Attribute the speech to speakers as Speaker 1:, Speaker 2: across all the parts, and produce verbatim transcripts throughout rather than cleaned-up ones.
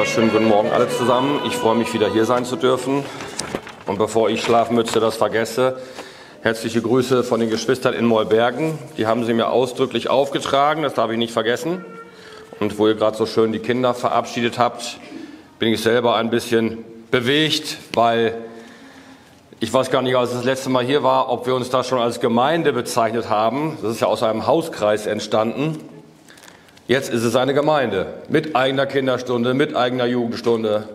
Speaker 1: Schönen guten Morgen alle zusammen. Ich freue mich, wieder hier sein zu dürfen. Und bevor ich Schlafmütze das vergesse, herzliche Grüße von den Geschwistern in Mollbergen. Die haben sie mir ausdrücklich aufgetragen, das darf ich nicht vergessen. Und wo ihr gerade so schön die Kinder verabschiedet habt, bin ich selber ein bisschen bewegt, weil ich weiß gar nicht, als ich das letzte Mal hier war, ob wir uns da schon als Gemeinde bezeichnet haben. Das ist ja aus einem Hauskreis entstanden. Jetzt ist es eine Gemeinde mit eigener Kinderstunde, mit eigener Jugendstunde.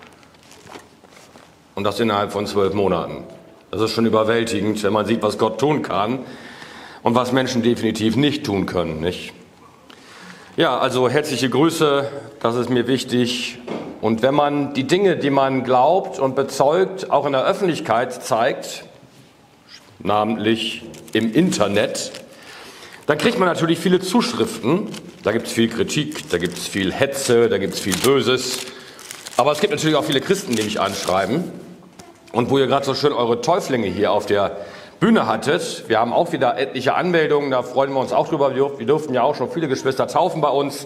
Speaker 1: Und das innerhalb von zwölf Monaten. Das ist schon überwältigend, wenn man sieht, was Gott tun kann und was Menschen definitiv nicht tun können, nicht? Ja, also herzliche Grüße, das ist mir wichtig. Und wenn man die Dinge, die man glaubt und bezeugt, auch in der Öffentlichkeit zeigt, namentlich im Internet, dann kriegt man natürlich viele Zuschriften. Da gibt es viel Kritik, da gibt es viel Hetze, da gibt es viel Böses. Aber es gibt natürlich auch viele Christen, die mich anschreiben. Und wo ihr gerade so schön eure Täuflinge hier auf der Bühne hattet, wir haben auch wieder etliche Anmeldungen, da freuen wir uns auch drüber. Wir durften ja auch schon viele Geschwister taufen bei uns.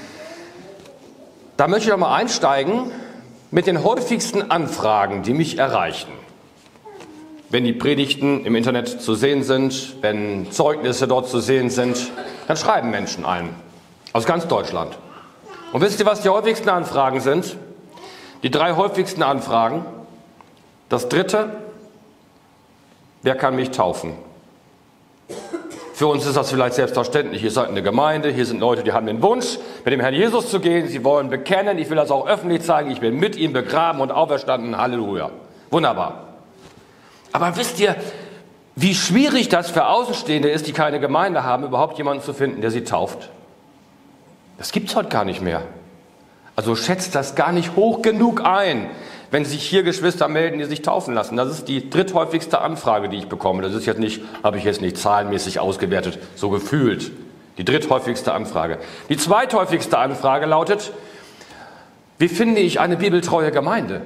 Speaker 1: Da möchte ich auch mal einsteigen mit den häufigsten Anfragen, die mich erreichen. Wenn die Predigten im Internet zu sehen sind, wenn Zeugnisse dort zu sehen sind, dann schreiben Menschen ein. Aus ganz Deutschland. Und wisst ihr, was die häufigsten Anfragen sind? Die drei häufigsten Anfragen. Das dritte, wer kann mich taufen? Für uns ist das vielleicht selbstverständlich. Ihr seid eine Gemeinde, hier sind Leute, die haben den Wunsch, mit dem Herrn Jesus zu gehen. Sie wollen bekennen, ich will das auch öffentlich zeigen, ich bin mit ihm begraben und auferstanden. Halleluja. Wunderbar. Aber wisst ihr, wie schwierig das für Außenstehende ist, die keine Gemeinde haben, überhaupt jemanden zu finden, der sie tauft? Das gibt es heute gar nicht mehr. Also schätzt das gar nicht hoch genug ein, wenn sich hier Geschwister melden, die sich taufen lassen. Das ist die dritthäufigste Anfrage, die ich bekomme. Das ist jetzt nicht, habe ich jetzt nicht zahlenmäßig ausgewertet, so gefühlt. Die dritthäufigste Anfrage. Die zweithäufigste Anfrage lautet: Wie finde ich eine bibeltreue Gemeinde?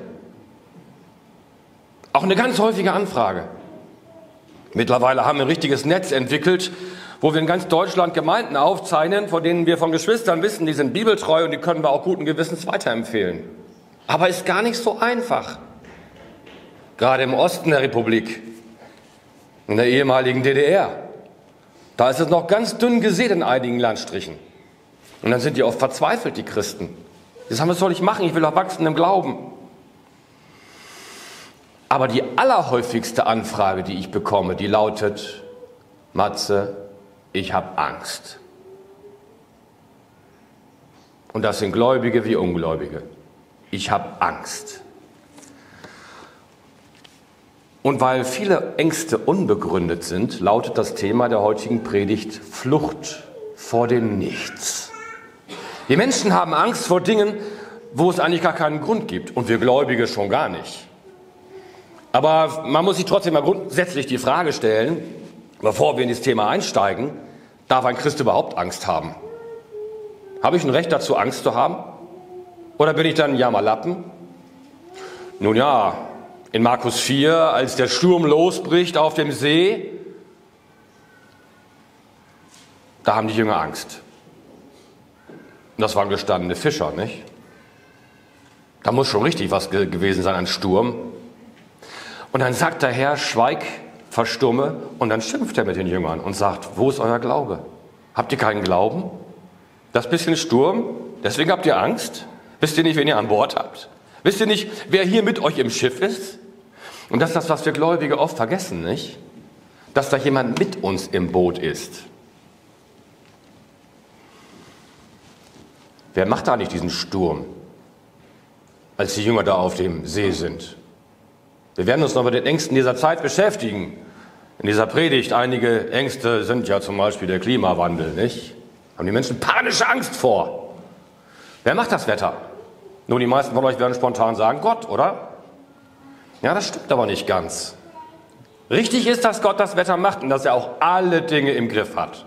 Speaker 1: Auch eine ganz häufige Anfrage. Mittlerweile haben wir ein richtiges Netz entwickelt, wo wir in ganz Deutschland Gemeinden aufzeichnen, von denen wir von Geschwistern wissen, die sind bibeltreu und die können wir auch guten Gewissens weiterempfehlen. Aber ist gar nicht so einfach. Gerade im Osten der Republik, in der ehemaligen D D R, da ist es noch ganz dünn gesät in einigen Landstrichen. Und dann sind die oft verzweifelt, die Christen. Die sagen, was soll ich machen? Ich will doch wachsen im Glauben. Aber die allerhäufigste Anfrage, die ich bekomme, die lautet: Matze, ich habe Angst. Und das sind Gläubige wie Ungläubige. Ich habe Angst. Und weil viele Ängste unbegründet sind, lautet das Thema der heutigen Predigt Flucht vor dem Nichts. Die Menschen haben Angst vor Dingen, wo es eigentlich gar keinen Grund gibt. Und wir Gläubige schon gar nicht. Aber man muss sich trotzdem mal grundsätzlich die Frage stellen, bevor wir in das Thema einsteigen: Darf ein Christ überhaupt Angst haben? Habe ich ein Recht dazu, Angst zu haben? Oder bin ich dann ein Jammerlappen? Nun ja, in Markus vier, als der Sturm losbricht auf dem See, da haben die Jünger Angst. Und das waren gestandene Fischer, nicht? Da muss schon richtig was ge- gewesen sein, ein Sturm. Und dann sagt der Herr: Schweig, verstumme. Und dann schimpft er mit den Jüngern und sagt: Wo ist euer Glaube? Habt ihr keinen Glauben? Das bisschen Sturm, deswegen habt ihr Angst? Wisst ihr nicht, wen ihr an Bord habt? Wisst ihr nicht, wer hier mit euch im Schiff ist? Und das ist das, was wir Gläubige oft vergessen, nicht? Dass da jemand mit uns im Boot ist. Wer macht da nicht diesen Sturm, als die Jünger da auf dem See sind? Wir werden uns noch mit den Ängsten dieser Zeit beschäftigen. In dieser Predigt, einige Ängste sind ja zum Beispiel der Klimawandel, nicht? Haben die Menschen panische Angst vor. Wer macht das Wetter? Nun, die meisten von euch werden spontan sagen: Gott, oder? Ja, das stimmt aber nicht ganz. Richtig ist, dass Gott das Wetter macht und dass er auch alle Dinge im Griff hat.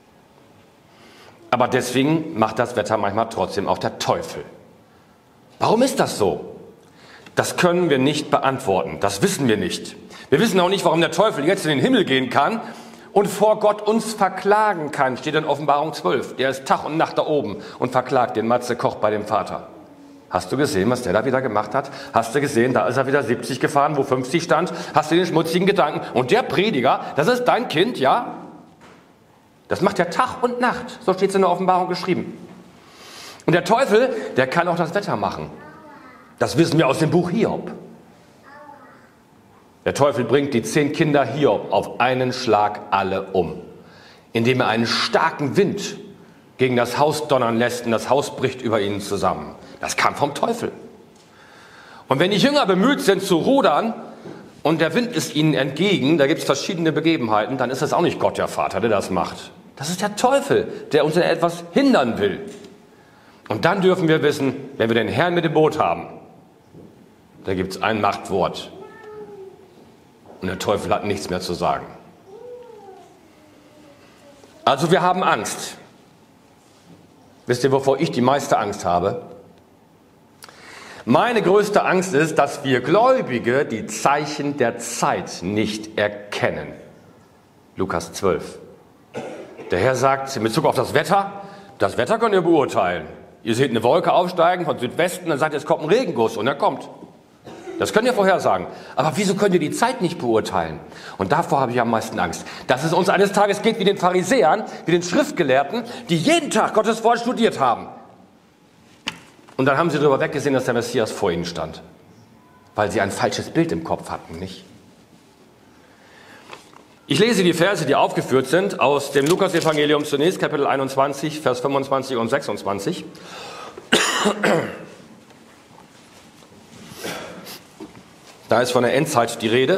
Speaker 1: Aber deswegen macht das Wetter manchmal trotzdem auch der Teufel. Warum ist das so? Das können wir nicht beantworten. Das wissen wir nicht. Wir wissen auch nicht, warum der Teufel jetzt in den Himmel gehen kann und vor Gott uns verklagen kann, steht in Offenbarung zwölf. Der ist Tag und Nacht da oben und verklagt den Matze Koch bei dem Vater. Hast du gesehen, was der da wieder gemacht hat? Hast du gesehen, da ist er wieder siebzig gefahren, wo fünfzig stand? Hast du den schmutzigen Gedanken? Und der Prediger, das ist dein Kind, ja? Das macht er Tag und Nacht. So steht es in der Offenbarung geschrieben. Und der Teufel, der kann auch das Wetter machen. Das wissen wir aus dem Buch Hiob. Der Teufel bringt die zehn Kinder Hiob auf einen Schlag alle um, indem er einen starken Wind gegen das Haus donnern lässt und das Haus bricht über ihnen zusammen. Das kam vom Teufel. Und wenn die Jünger bemüht sind zu rudern und der Wind ist ihnen entgegen, da gibt es verschiedene Begebenheiten, dann ist das auch nicht Gott der Vater, der das macht. Das ist der Teufel, der uns in etwas hindern will. Und dann dürfen wir wissen, wenn wir den Herrn mit dem Boot haben, da gibt es ein Machtwort. Und der Teufel hat nichts mehr zu sagen. Also wir haben Angst. Wisst ihr, wovor ich die meiste Angst habe? Meine größte Angst ist, dass wir Gläubige die Zeichen der Zeit nicht erkennen. Lukas zwölf. Der Herr sagt in Bezug auf das Wetter, das Wetter könnt ihr beurteilen. Ihr seht eine Wolke aufsteigen von Südwesten, dann sagt ihr, es kommt ein Regenguss und er kommt. Das könnt ihr vorhersagen. Aber wieso könnt ihr die Zeit nicht beurteilen? Und davor habe ich am meisten Angst. Dass es uns eines Tages geht wie den Pharisäern, wie den Schriftgelehrten, die jeden Tag Gottes Wort studiert haben. Und dann haben sie darüber weggesehen, dass der Messias vor ihnen stand. Weil sie ein falsches Bild im Kopf hatten, nicht? Ich lese die Verse, die aufgeführt sind, aus dem Lukas-Evangelium zunächst, Kapitel einundzwanzig, Vers fünfundzwanzig und sechsundzwanzig. Da ist von der Endzeit die Rede.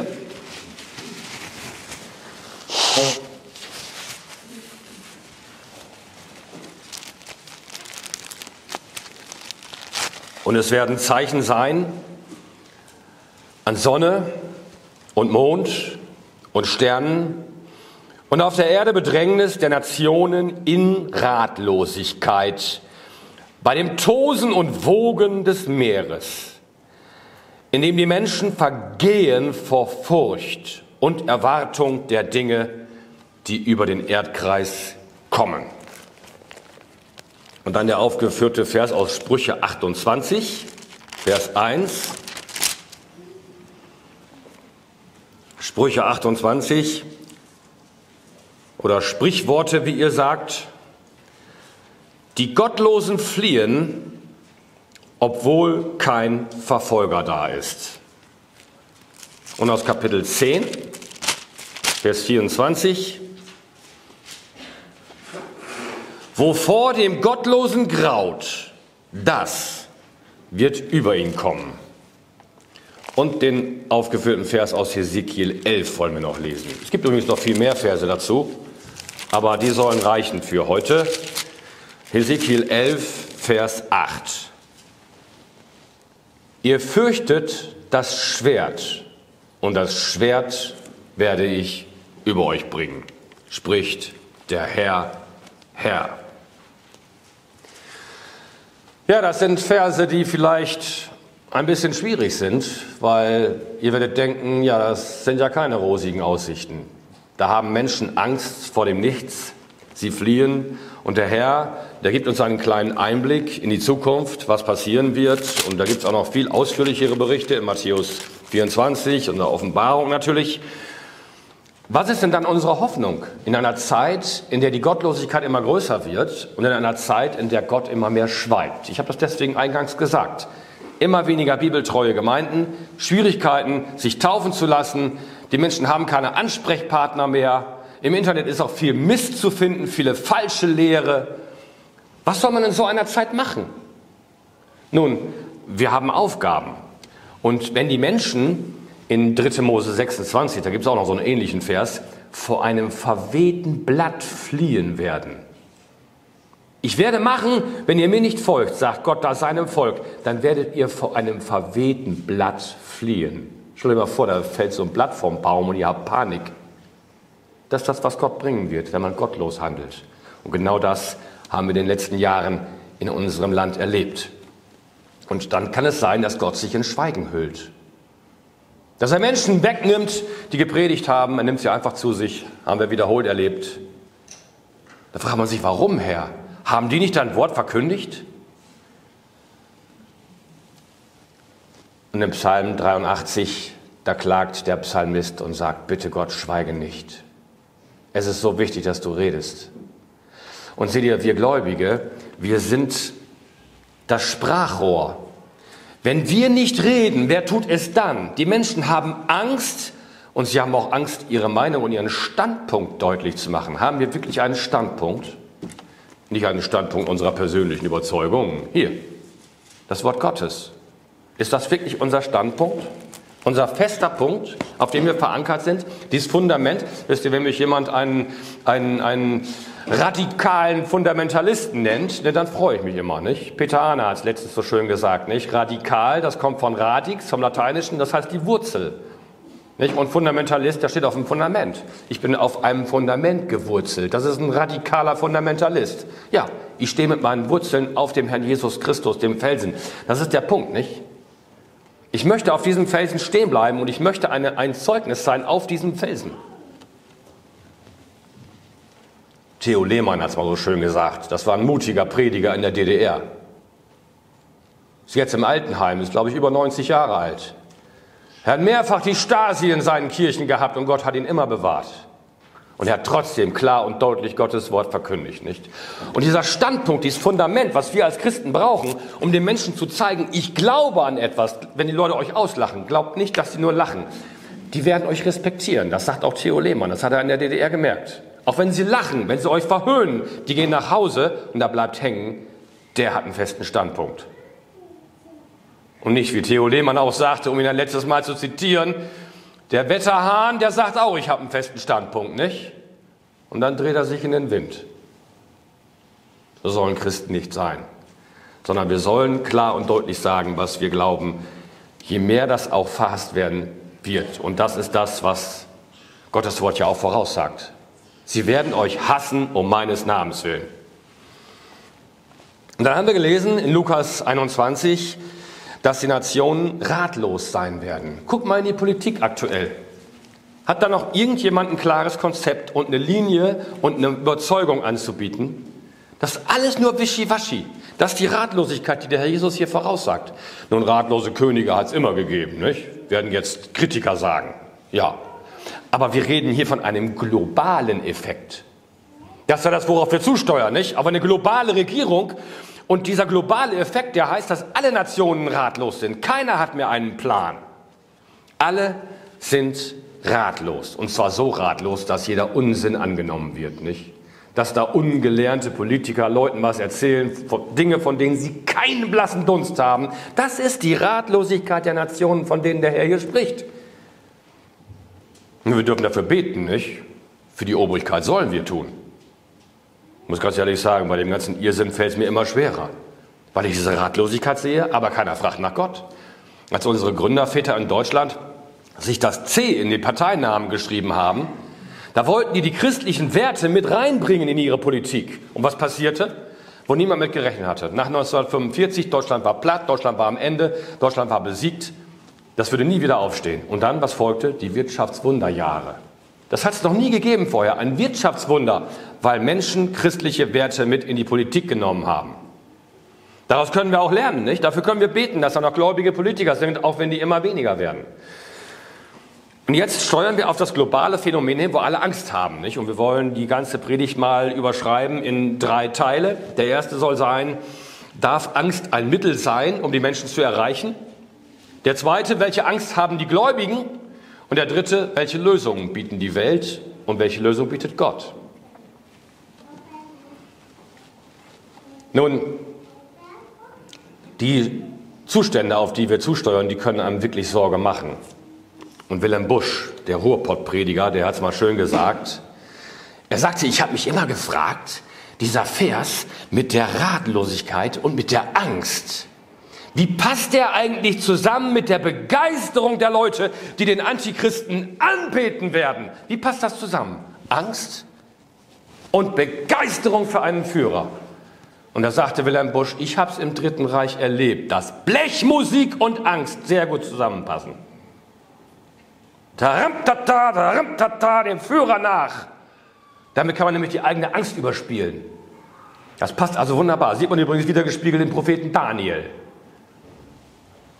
Speaker 1: Und es werden Zeichen sein an Sonne und Mond und Sternen und auf der Erde Bedrängnis der Nationen in Ratlosigkeit, bei dem Tosen und Wogen des Meeres, in dem die Menschen vergehen vor Furcht und Erwartung der Dinge, die über den Erdkreis kommen. Und dann der aufgeführte Vers aus Sprüche achtundzwanzig, Vers eins. Sprüche achtundzwanzig oder Sprichworte, wie ihr sagt. Die Gottlosen fliehen, obwohl kein Verfolger da ist. Und aus Kapitel zehn, Vers vierundzwanzig. Wovor dem Gottlosen graut, das wird über ihn kommen. Und den aufgeführten Vers aus Hesekiel elf wollen wir noch lesen. Es gibt übrigens noch viel mehr Verse dazu, aber die sollen reichen für heute. Hesekiel elf, Vers acht. Ihr fürchtet das Schwert, und das Schwert werde ich über euch bringen, spricht der Herr, Herr. Ja, das sind Verse, die vielleicht ein bisschen schwierig sind, weil ihr werdet denken, ja, das sind ja keine rosigen Aussichten. Da haben Menschen Angst vor dem Nichts, sie fliehen und der Herr, der gibt uns einen kleinen Einblick in die Zukunft, was passieren wird. Und da gibt es auch noch viel ausführlichere Berichte in Matthäus vierundzwanzig und in der Offenbarung natürlich. Was ist denn dann unsere Hoffnung in einer Zeit, in der die Gottlosigkeit immer größer wird und in einer Zeit, in der Gott immer mehr schweigt? Ich habe das deswegen eingangs gesagt. Immer weniger bibeltreue Gemeinden, Schwierigkeiten, sich taufen zu lassen. Die Menschen haben keine Ansprechpartner mehr. Im Internet ist auch viel Mist zu finden, viele falsche Lehre. Was soll man in so einer Zeit machen? Nun, wir haben Aufgaben. Und wenn die Menschen in dritte Mose sechsundzwanzig, da gibt es auch noch so einen ähnlichen Vers, vor einem verwehten Blatt fliehen werden. Ich werde machen, wenn ihr mir nicht folgt, sagt Gott da seinem Volk, dann werdet ihr vor einem verwehten Blatt fliehen. Stell dir mal vor, da fällt so ein Blatt vom Baum und ihr habt Panik. Das ist das, was Gott bringen wird, wenn man gottlos handelt. Und genau das haben wir in den letzten Jahren in unserem Land erlebt. Und dann kann es sein, dass Gott sich in Schweigen hüllt. Dass er Menschen wegnimmt, die gepredigt haben, er nimmt sie einfach zu sich, haben wir wiederholt erlebt. Da fragt man sich, warum, Herr? Haben die nicht dein Wort verkündigt? Und im Psalm dreiundachtzig, da klagt der Psalmist und sagt, bitte Gott, schweige nicht. Es ist so wichtig, dass du redest. Und seht ihr, wir Gläubige, wir sind das Sprachrohr. Wenn wir nicht reden, wer tut es dann? Die Menschen haben Angst und sie haben auch Angst, ihre Meinung und ihren Standpunkt deutlich zu machen. Haben wir wirklich einen Standpunkt? Nicht einen Standpunkt unserer persönlichen Überzeugungen. Hier, das Wort Gottes. Ist das wirklich unser Standpunkt? Unser fester Punkt, auf dem wir verankert sind? Dieses Fundament, wisst ihr, wenn mich jemand einen, einen, einen radikalen Fundamentalisten nennt, ne, dann freue ich mich immer, nicht? Peter Ahner hat es letztens so schön gesagt, nicht? Radikal, das kommt von radix, vom Lateinischen, das heißt die Wurzel. Nicht? Und Fundamentalist, der steht auf dem Fundament. Ich bin auf einem Fundament gewurzelt. Das ist ein radikaler Fundamentalist. Ja, ich stehe mit meinen Wurzeln auf dem Herrn Jesus Christus, dem Felsen. Das ist der Punkt, nicht? Ich möchte auf diesem Felsen stehen bleiben und ich möchte eine, ein Zeugnis sein auf diesem Felsen. Theo Lehmann hat es mal so schön gesagt. Das war ein mutiger Prediger in der D D R. Ist jetzt im Altenheim, ist glaube ich über neunzig Jahre alt. Er hat mehrfach die Stasi in seinen Kirchen gehabt und Gott hat ihn immer bewahrt. Und er hat trotzdem klar und deutlich Gottes Wort verkündigt, nicht? Und dieser Standpunkt, dieses Fundament, was wir als Christen brauchen, um den Menschen zu zeigen, ich glaube an etwas, wenn die Leute euch auslachen, glaubt nicht, dass sie nur lachen. Die werden euch respektieren, das sagt auch Theo Lehmann, das hat er in der D D R gemerkt. Auch wenn sie lachen, wenn sie euch verhöhnen, die gehen nach Hause und da bleibt hängen, der hat einen festen Standpunkt. Und nicht, wie Theo Lehmann auch sagte, um ihn ein letztes Mal zu zitieren, der Wetterhahn, der sagt auch, ich habe einen festen Standpunkt, nicht? Und dann dreht er sich in den Wind. So sollen Christen nicht sein, sondern wir sollen klar und deutlich sagen, was wir glauben, je mehr das auch verhasst werden wird. Und das ist das, was Gottes Wort ja auch voraussagt. Sie werden euch hassen um meines Namens willen. Und dann haben wir gelesen in Lukas einundzwanzig, dass die Nationen ratlos sein werden. Guck mal in die Politik aktuell. Hat da noch irgendjemand ein klares Konzept und eine Linie und eine Überzeugung anzubieten? Das ist alles nur Wischiwaschi. Das ist die Ratlosigkeit, die der Herr Jesus hier voraussagt. Nun, ratlose Könige hat es immer gegeben, nicht? Werden jetzt Kritiker sagen. Ja. Aber wir reden hier von einem globalen Effekt. Das ist ja das, worauf wir zusteuern, nicht? Aber eine globale Regierung. Und dieser globale Effekt, der heißt, dass alle Nationen ratlos sind. Keiner hat mehr einen Plan. Alle sind ratlos. Und zwar so ratlos, dass jeder Unsinn angenommen wird, nicht? Dass da ungelernte Politiker Leuten was erzählen, Dinge, von denen sie keinen blassen Dunst haben. Das ist die Ratlosigkeit der Nationen, von denen der Herr hier spricht. Und wir dürfen dafür beten, nicht? Für die Obrigkeit sollen wir tun. Ich muss ganz ehrlich sagen, bei dem ganzen Irrsinn fällt es mir immer schwerer, weil ich diese Ratlosigkeit sehe, aber keiner fragt nach Gott. Als unsere Gründerväter in Deutschland sich das C in den Parteinamen geschrieben haben, da wollten die die christlichen Werte mit reinbringen in ihre Politik. Und was passierte? Wo niemand mit gerechnet hatte. Nach neunzehnhundertfünfundvierzig, Deutschland war platt, Deutschland war am Ende, Deutschland war besiegt. Das würde nie wieder aufstehen. Und dann, was folgte? Die Wirtschaftswunderjahre. Das hat es noch nie gegeben vorher, ein Wirtschaftswunder, weil Menschen christliche Werte mit in die Politik genommen haben. Daraus können wir auch lernen, nicht? Dafür können wir beten, dass da noch gläubige Politiker sind, auch wenn die immer weniger werden. Und jetzt steuern wir auf das globale Phänomen hin, wo alle Angst haben, nicht? Und wir wollen die ganze Predigt mal überschreiben in drei Teile. Der erste soll sein, darf Angst ein Mittel sein, um die Menschen zu erreichen? Der zweite, welche Angst haben die Gläubigen? Und der dritte, welche Lösungen bieten die Welt und welche Lösung bietet Gott? Nun, die Zustände, auf die wir zusteuern, die können einem wirklich Sorge machen. Und Wilhelm Busch, der Ruhrpott-Prediger, der hat es mal schön gesagt. Er sagte, ich habe mich immer gefragt, dieser Vers mit der Ratlosigkeit und mit der Angst, wie passt der eigentlich zusammen mit der Begeisterung der Leute, die den Antichristen anbeten werden? Wie passt das zusammen? Angst und Begeisterung für einen Führer. Und da sagte Wilhelm Busch, ich habe es im Dritten Reich erlebt, dass Blechmusik und Angst sehr gut zusammenpassen. Taramtata, taramtata, dem Führer nach. Damit kann man nämlich die eigene Angst überspielen. Das passt also wunderbar. Sieht man übrigens wieder gespiegelt im Propheten Daniel.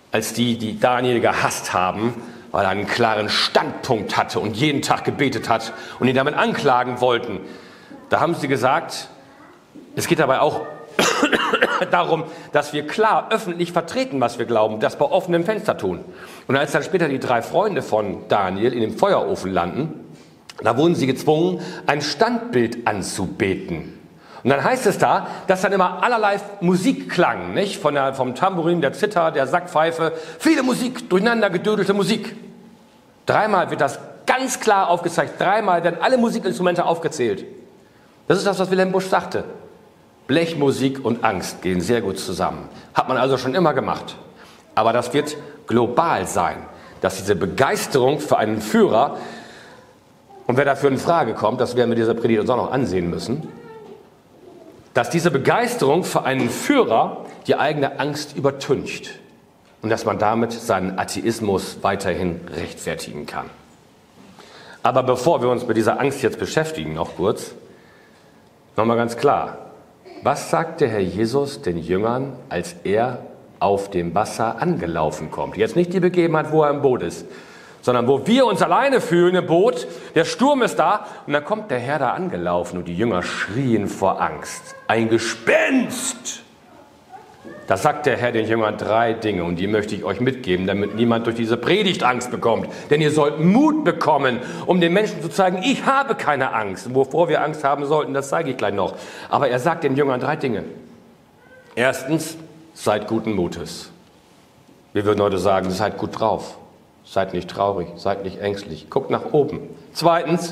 Speaker 1: als die, die Daniel gehasst haben, weil er einen klaren Standpunkt hatte und jeden Tag gebetet hat und ihn damit anklagen wollten. Da haben sie gesagt, es geht dabei auch darum, dass wir klar öffentlich vertreten, was wir glauben, das bei offenem Fenster tun. Und als dann später die drei Freunde von Daniel in dem Feuerofen landen, da wurden sie gezwungen, ein Standbild anzubeten. Und dann heißt es da, dass dann immer allerlei Musik klang, nicht? Von der, vom Tambourin, der Zither, der Sackpfeife, viele Musik, durcheinander gedödelte Musik. Dreimal wird das ganz klar aufgezeigt, dreimal werden alle Musikinstrumente aufgezählt. Das ist das, was Wilhelm Busch sagte. Blechmusik und Angst gehen sehr gut zusammen. Hat man also schon immer gemacht. Aber das wird global sein, dass diese Begeisterung für einen Führer, und wer dafür in Frage kommt, das werden wir dieser Predigt uns auch noch ansehen müssen, dass diese Begeisterung für einen Führer die eigene Angst übertüncht und dass man damit seinen Atheismus weiterhin rechtfertigen kann. Aber bevor wir uns mit dieser Angst jetzt beschäftigen, noch kurz, nochmal ganz klar, was sagt der Herr Jesus den Jüngern, als er auf dem Wasser angelaufen kommt? Jetzt nicht die Begebenheit, wo er im Boot ist, sondern wo wir uns alleine fühlen im Boot, der Sturm ist da und dann kommt der Herr da angelaufen und die Jünger schrien vor Angst. Ein Gespenst! Da sagt der Herr den Jüngern drei Dinge und die möchte ich euch mitgeben, damit niemand durch diese Predigt Angst bekommt. Denn ihr sollt Mut bekommen, um den Menschen zu zeigen, ich habe keine Angst. Und wovor wir Angst haben sollten, das zeige ich gleich noch. Aber er sagt den Jüngern drei Dinge. Erstens, seid guten Mutes. Wir würden heute sagen, seid gut drauf. Seid nicht traurig, seid nicht ängstlich. Guckt nach oben. Zweitens,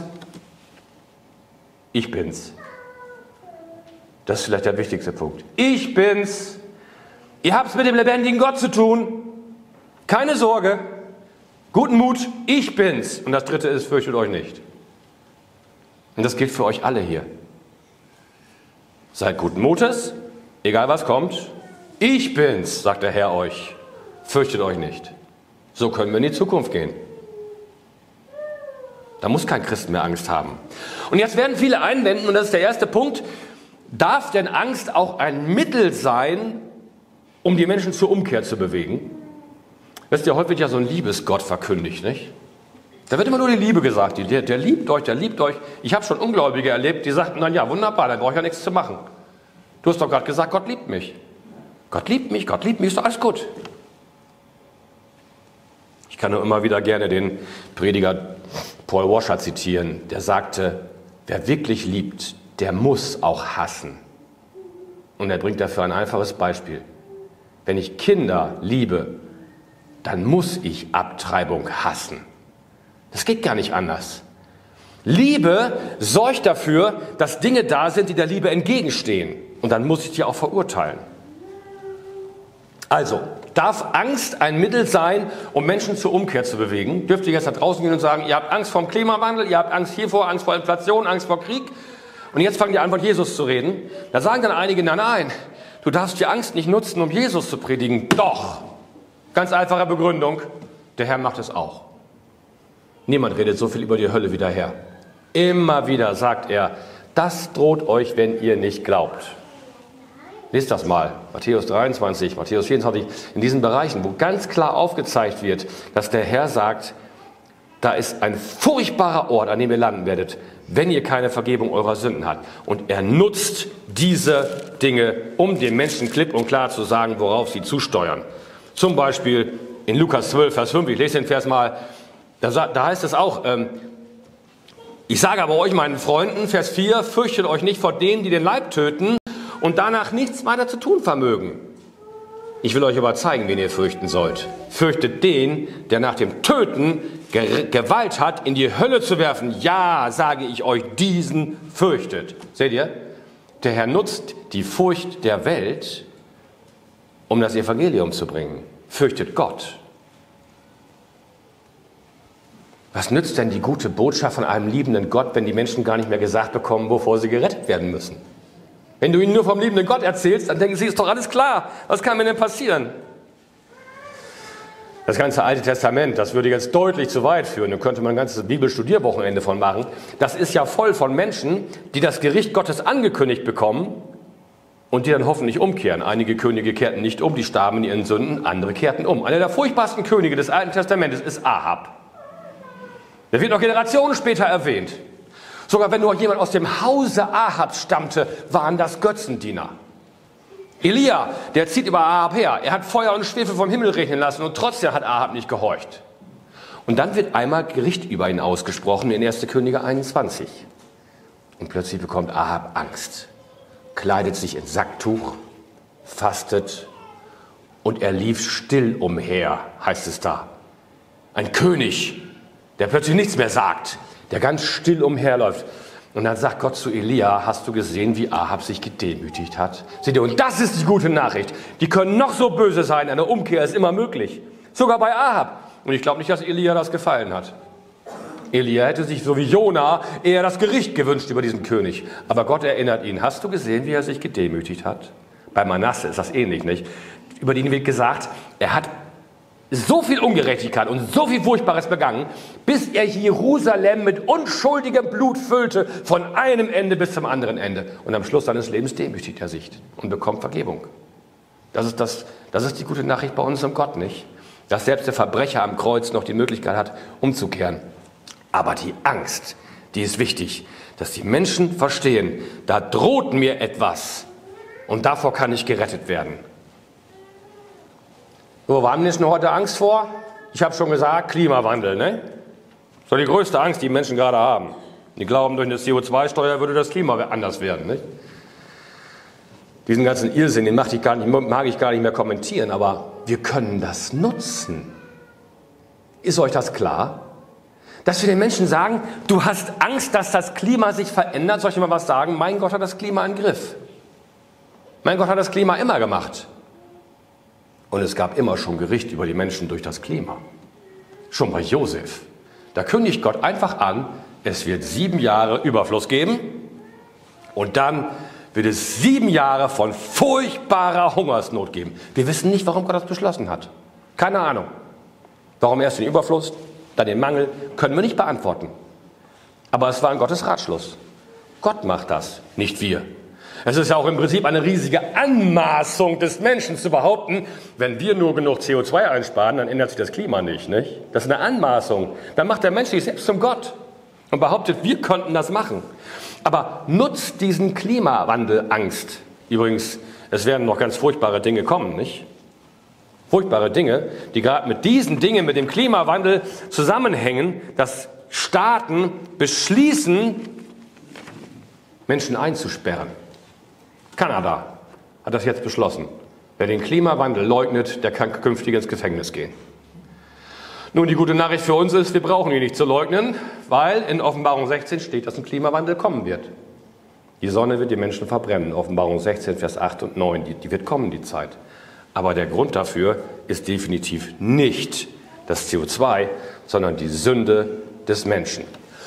Speaker 1: ich bin's. Das ist vielleicht der wichtigste Punkt. Ich bin's. Ihr habt es mit dem lebendigen Gott zu tun. Keine Sorge. Guten Mut. Ich bin's. Und das dritte ist, fürchtet euch nicht. Und das gilt für euch alle hier. Seid guten Mutes, egal was kommt. Ich bin's, sagt der Herr euch. Fürchtet euch nicht. So können wir in die Zukunft gehen. Da muss kein Christ mehr Angst haben. Und jetzt werden viele einwenden, und das ist der erste Punkt, darf denn Angst auch ein Mittel sein, um die Menschen zur Umkehr zu bewegen? Wisst ihr, heute wird ja so ein Liebesgott verkündigt, nicht? Da wird immer nur die Liebe gesagt, der, der liebt euch, der liebt euch. Ich habe schon Ungläubige erlebt, die sagten dann, ja wunderbar, dann brauche ich ja nichts zu machen. Du hast doch gerade gesagt, Gott liebt mich. Gott liebt mich, Gott liebt mich, ist doch alles gut. Ich kann nur immer wieder gerne den Prediger Paul Washer zitieren, der sagte, wer wirklich liebt, der muss auch hassen. Und er bringt dafür ein einfaches Beispiel. Wenn ich Kinder liebe, dann muss ich Abtreibung hassen. Das geht gar nicht anders. Liebe sorgt dafür, dass Dinge da sind, die der Liebe entgegenstehen. Und dann muss ich die auch verurteilen. Also, darf Angst ein Mittel sein, um Menschen zur Umkehr zu bewegen? Dürft ihr jetzt nach draußen gehen und sagen, ihr habt Angst vor dem Klimawandel, ihr habt Angst hiervor, Angst vor Inflation, Angst vor Krieg? Und jetzt fangen die an, von Jesus zu reden. Da sagen dann einige, nein, nein, du darfst die Angst nicht nutzen, um Jesus zu predigen. Doch, ganz einfache Begründung, der Herr macht es auch. Niemand redet so viel über die Hölle wie der Herr. Immer wieder sagt er, das droht euch, wenn ihr nicht glaubt. Lest das mal, Matthäus dreiundzwanzig, Matthäus vierundzwanzig, in diesen Bereichen, wo ganz klar aufgezeigt wird, dass der Herr sagt, da ist ein furchtbarer Ort, an dem ihr landen werdet, wenn ihr keine Vergebung eurer Sünden habt. Und er nutzt diese Dinge, um den Menschen klipp und klar zu sagen, worauf sie zusteuern. Zum Beispiel in Lukas zwölf, Vers fünf, ich lese den Vers mal, da, da heißt es auch, ähm, ich sage aber euch, meinen Freunden, Vers vier, fürchtet euch nicht vor denen, die den Leib töten, und danach nichts weiter zu tun vermögen. Ich will euch aber zeigen, wen ihr fürchten sollt. Fürchtet den, der nach dem Töten Ge- Gewalt hat, in die Hölle zu werfen. Ja, sage ich euch, diesen fürchtet. Seht ihr? Der Herr nutzt die Furcht der Welt, um das Evangelium zu bringen. Fürchtet Gott. Was nützt denn die gute Botschaft von einem liebenden Gott, wenn die Menschen gar nicht mehr gesagt bekommen, wovor sie gerettet werden müssen? Wenn du ihnen nur vom liebenden Gott erzählst, dann denken sie, ist doch alles klar. Was kann mir denn passieren? Das ganze Alte Testament, das würde jetzt deutlich zu weit führen. Da könnte man ein ganzes Bibelstudierwochenende von machen. Das ist ja voll von Menschen, die das Gericht Gottes angekündigt bekommen und die dann hoffentlich umkehren. Einige Könige kehrten nicht um, die starben in ihren Sünden, andere kehrten um. Einer der furchtbarsten Könige des Alten Testamentes ist Ahab. Der wird noch Generationen später erwähnt. Sogar wenn nur jemand aus dem Hause Ahabs stammte, waren das Götzendiener. Elia, der zieht über Ahab her. Er hat Feuer und Schwefel vom Himmel regnen lassen und trotzdem hat Ahab nicht gehorcht. Und dann wird einmal Gericht über ihn ausgesprochen in erster Könige einundzwanzig. Und plötzlich bekommt Ahab Angst, kleidet sich in Sacktuch, fastet und er lief still umher, heißt es da. Ein König, der plötzlich nichts mehr sagt, der ganz still umherläuft. Und dann sagt Gott zu Elia, hast du gesehen, wie Ahab sich gedemütigt hat? Seht ihr, und das ist die gute Nachricht. Die können noch so böse sein, eine Umkehr ist immer möglich. Sogar bei Ahab. Und ich glaube nicht, dass Elia das gefallen hat. Elia hätte sich so wie Jona eher das Gericht gewünscht über diesen König. Aber Gott erinnert ihn, hast du gesehen, wie er sich gedemütigt hat? Bei Manasse ist das ähnlich, nicht? Über den wird gesagt, er hat so viel Ungerechtigkeit und so viel Furchtbares begangen, bis er Jerusalem mit unschuldigem Blut füllte, von einem Ende bis zum anderen Ende. Und am Schluss seines Lebens demütigt er sich und bekommt Vergebung. Das ist, das, das ist die gute Nachricht bei unserem Gott, nicht? Dass selbst der Verbrecher am Kreuz noch die Möglichkeit hat, umzukehren. Aber die Angst, die ist wichtig, dass die Menschen verstehen, da droht mir etwas und davor kann ich gerettet werden. So, wo haben Menschen heute Angst vor? Ich habe schon gesagt, Klimawandel, ne? Das ist doch die größte Angst, die Menschen gerade haben. Die glauben, durch eine C O zwei Steuer würde das Klima anders werden, nicht? Diesen ganzen Irrsinn, den mag ich, gar nicht, mag ich gar nicht mehr kommentieren, aber wir können das nutzen. Ist euch das klar? Dass wir den Menschen sagen, du hast Angst, dass das Klima sich verändert. Soll ich mal was sagen? Mein Gott hat das Klima im Griff. Mein Gott hat das Klima immer gemacht. Und es gab immer schon Gericht über die Menschen durch das Klima. Schon bei Josef. Da kündigt Gott einfach an, es wird sieben Jahre Überfluss geben und dann wird es sieben Jahre von furchtbarer Hungersnot geben. Wir wissen nicht, warum Gott das beschlossen hat. Keine Ahnung. Warum erst den Überfluss, dann den Mangel, können wir nicht beantworten. Aber es war ein Gottes Ratschluss. Gott macht das, nicht wir. Es ist ja auch im Prinzip eine riesige Anmaßung des Menschen zu behaupten, wenn wir nur genug C O zwei einsparen, dann ändert sich das Klima nicht, nicht? Das ist eine Anmaßung. Dann macht der Mensch sich selbst zum Gott und behauptet, wir könnten das machen. Aber nutzt diesen Klimawandel Angst. Übrigens, es werden noch ganz furchtbare Dinge kommen, nicht? Furchtbare Dinge, die gerade mit diesen Dingen, mit dem Klimawandel zusammenhängen, dass Staaten beschließen, Menschen einzusperren. Kanada hat das jetzt beschlossen. Wer den Klimawandel leugnet, der kann künftig ins Gefängnis gehen. Nun, die gute Nachricht für uns ist, wir brauchen ihn nicht zu leugnen, weil in Offenbarung sechzehn steht, dass ein Klimawandel kommen wird. Die Sonne wird die Menschen verbrennen. Offenbarung sechzehn, Vers acht und neun, die, die wird kommen, die Zeit. Aber der Grund dafür ist definitiv nicht das C O zwei, sondern die Sünde des Menschen.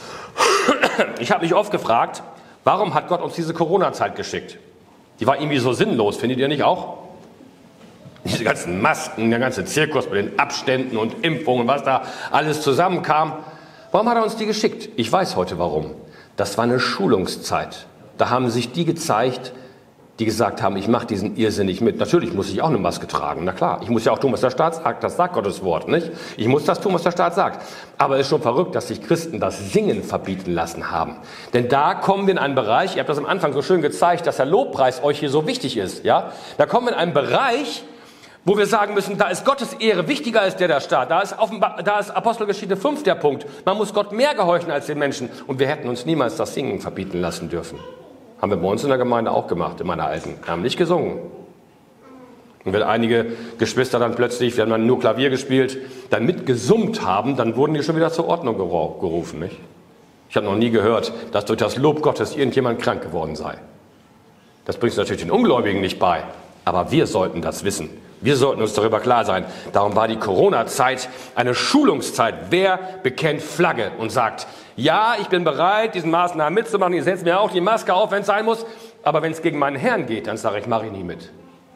Speaker 1: Ich habe mich oft gefragt, warum hat Gott uns diese Corona-Zeit geschickt? Die war irgendwie so sinnlos, findet ihr nicht auch? Diese ganzen Masken, der ganze Zirkus mit den Abständen und Impfungen, was da alles zusammenkam. Warum hat er uns die geschickt? Ich weiß heute warum. Das war eine Schulungszeit. Da haben sich die gezeigt, die gesagt haben, ich mache diesen Irrsinn nicht mit. Natürlich muss ich auch eine Maske tragen, na klar. Ich muss ja auch tun, was der Staat sagt, das sagt Gottes Wort, nicht? Ich muss das tun, was der Staat sagt. Aber es ist schon verrückt, dass sich Christen das Singen verbieten lassen haben. Denn da kommen wir in einen Bereich, ihr habt das am Anfang so schön gezeigt, dass der Lobpreis euch hier so wichtig ist, ja? Da kommen wir in einen Bereich, wo wir sagen müssen, da ist Gottes Ehre wichtiger als der der Staat. Da ist, offenbar, da ist Apostelgeschichte fünf der Punkt. Man muss Gott mehr gehorchen als den Menschen. Und wir hätten uns niemals das Singen verbieten lassen dürfen. Haben wir bei uns in der Gemeinde auch gemacht, in meiner alten. Wir haben nicht gesungen. Und wenn einige Geschwister dann plötzlich, wir haben dann nur Klavier gespielt, dann mitgesummt haben, dann wurden die schon wieder zur Ordnung gerufen, nicht? Ich habe noch nie gehört, dass durch das Lob Gottes irgendjemand krank geworden sei. Das bringt es natürlich den Ungläubigen nicht bei. Aber wir sollten das wissen. Wir sollten uns darüber klar sein. Darum war die Corona-Zeit eine Schulungszeit. Wer bekennt Flagge und sagt, ja, ich bin bereit, diesen Maßnahmen mitzumachen. Ich setze mir auch die Maske auf, wenn es sein muss. Aber wenn es gegen meinen Herrn geht, dann sage ich, mache ich nie mit.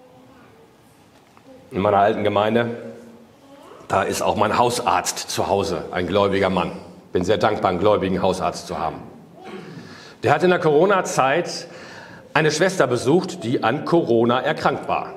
Speaker 1: In meiner alten Gemeinde, da ist auch mein Hausarzt zu Hause, ein gläubiger Mann. Bin sehr dankbar, einen gläubigen Hausarzt zu haben. Der hat in der Corona-Zeit eine Schwester besucht, die an Corona erkrankt war.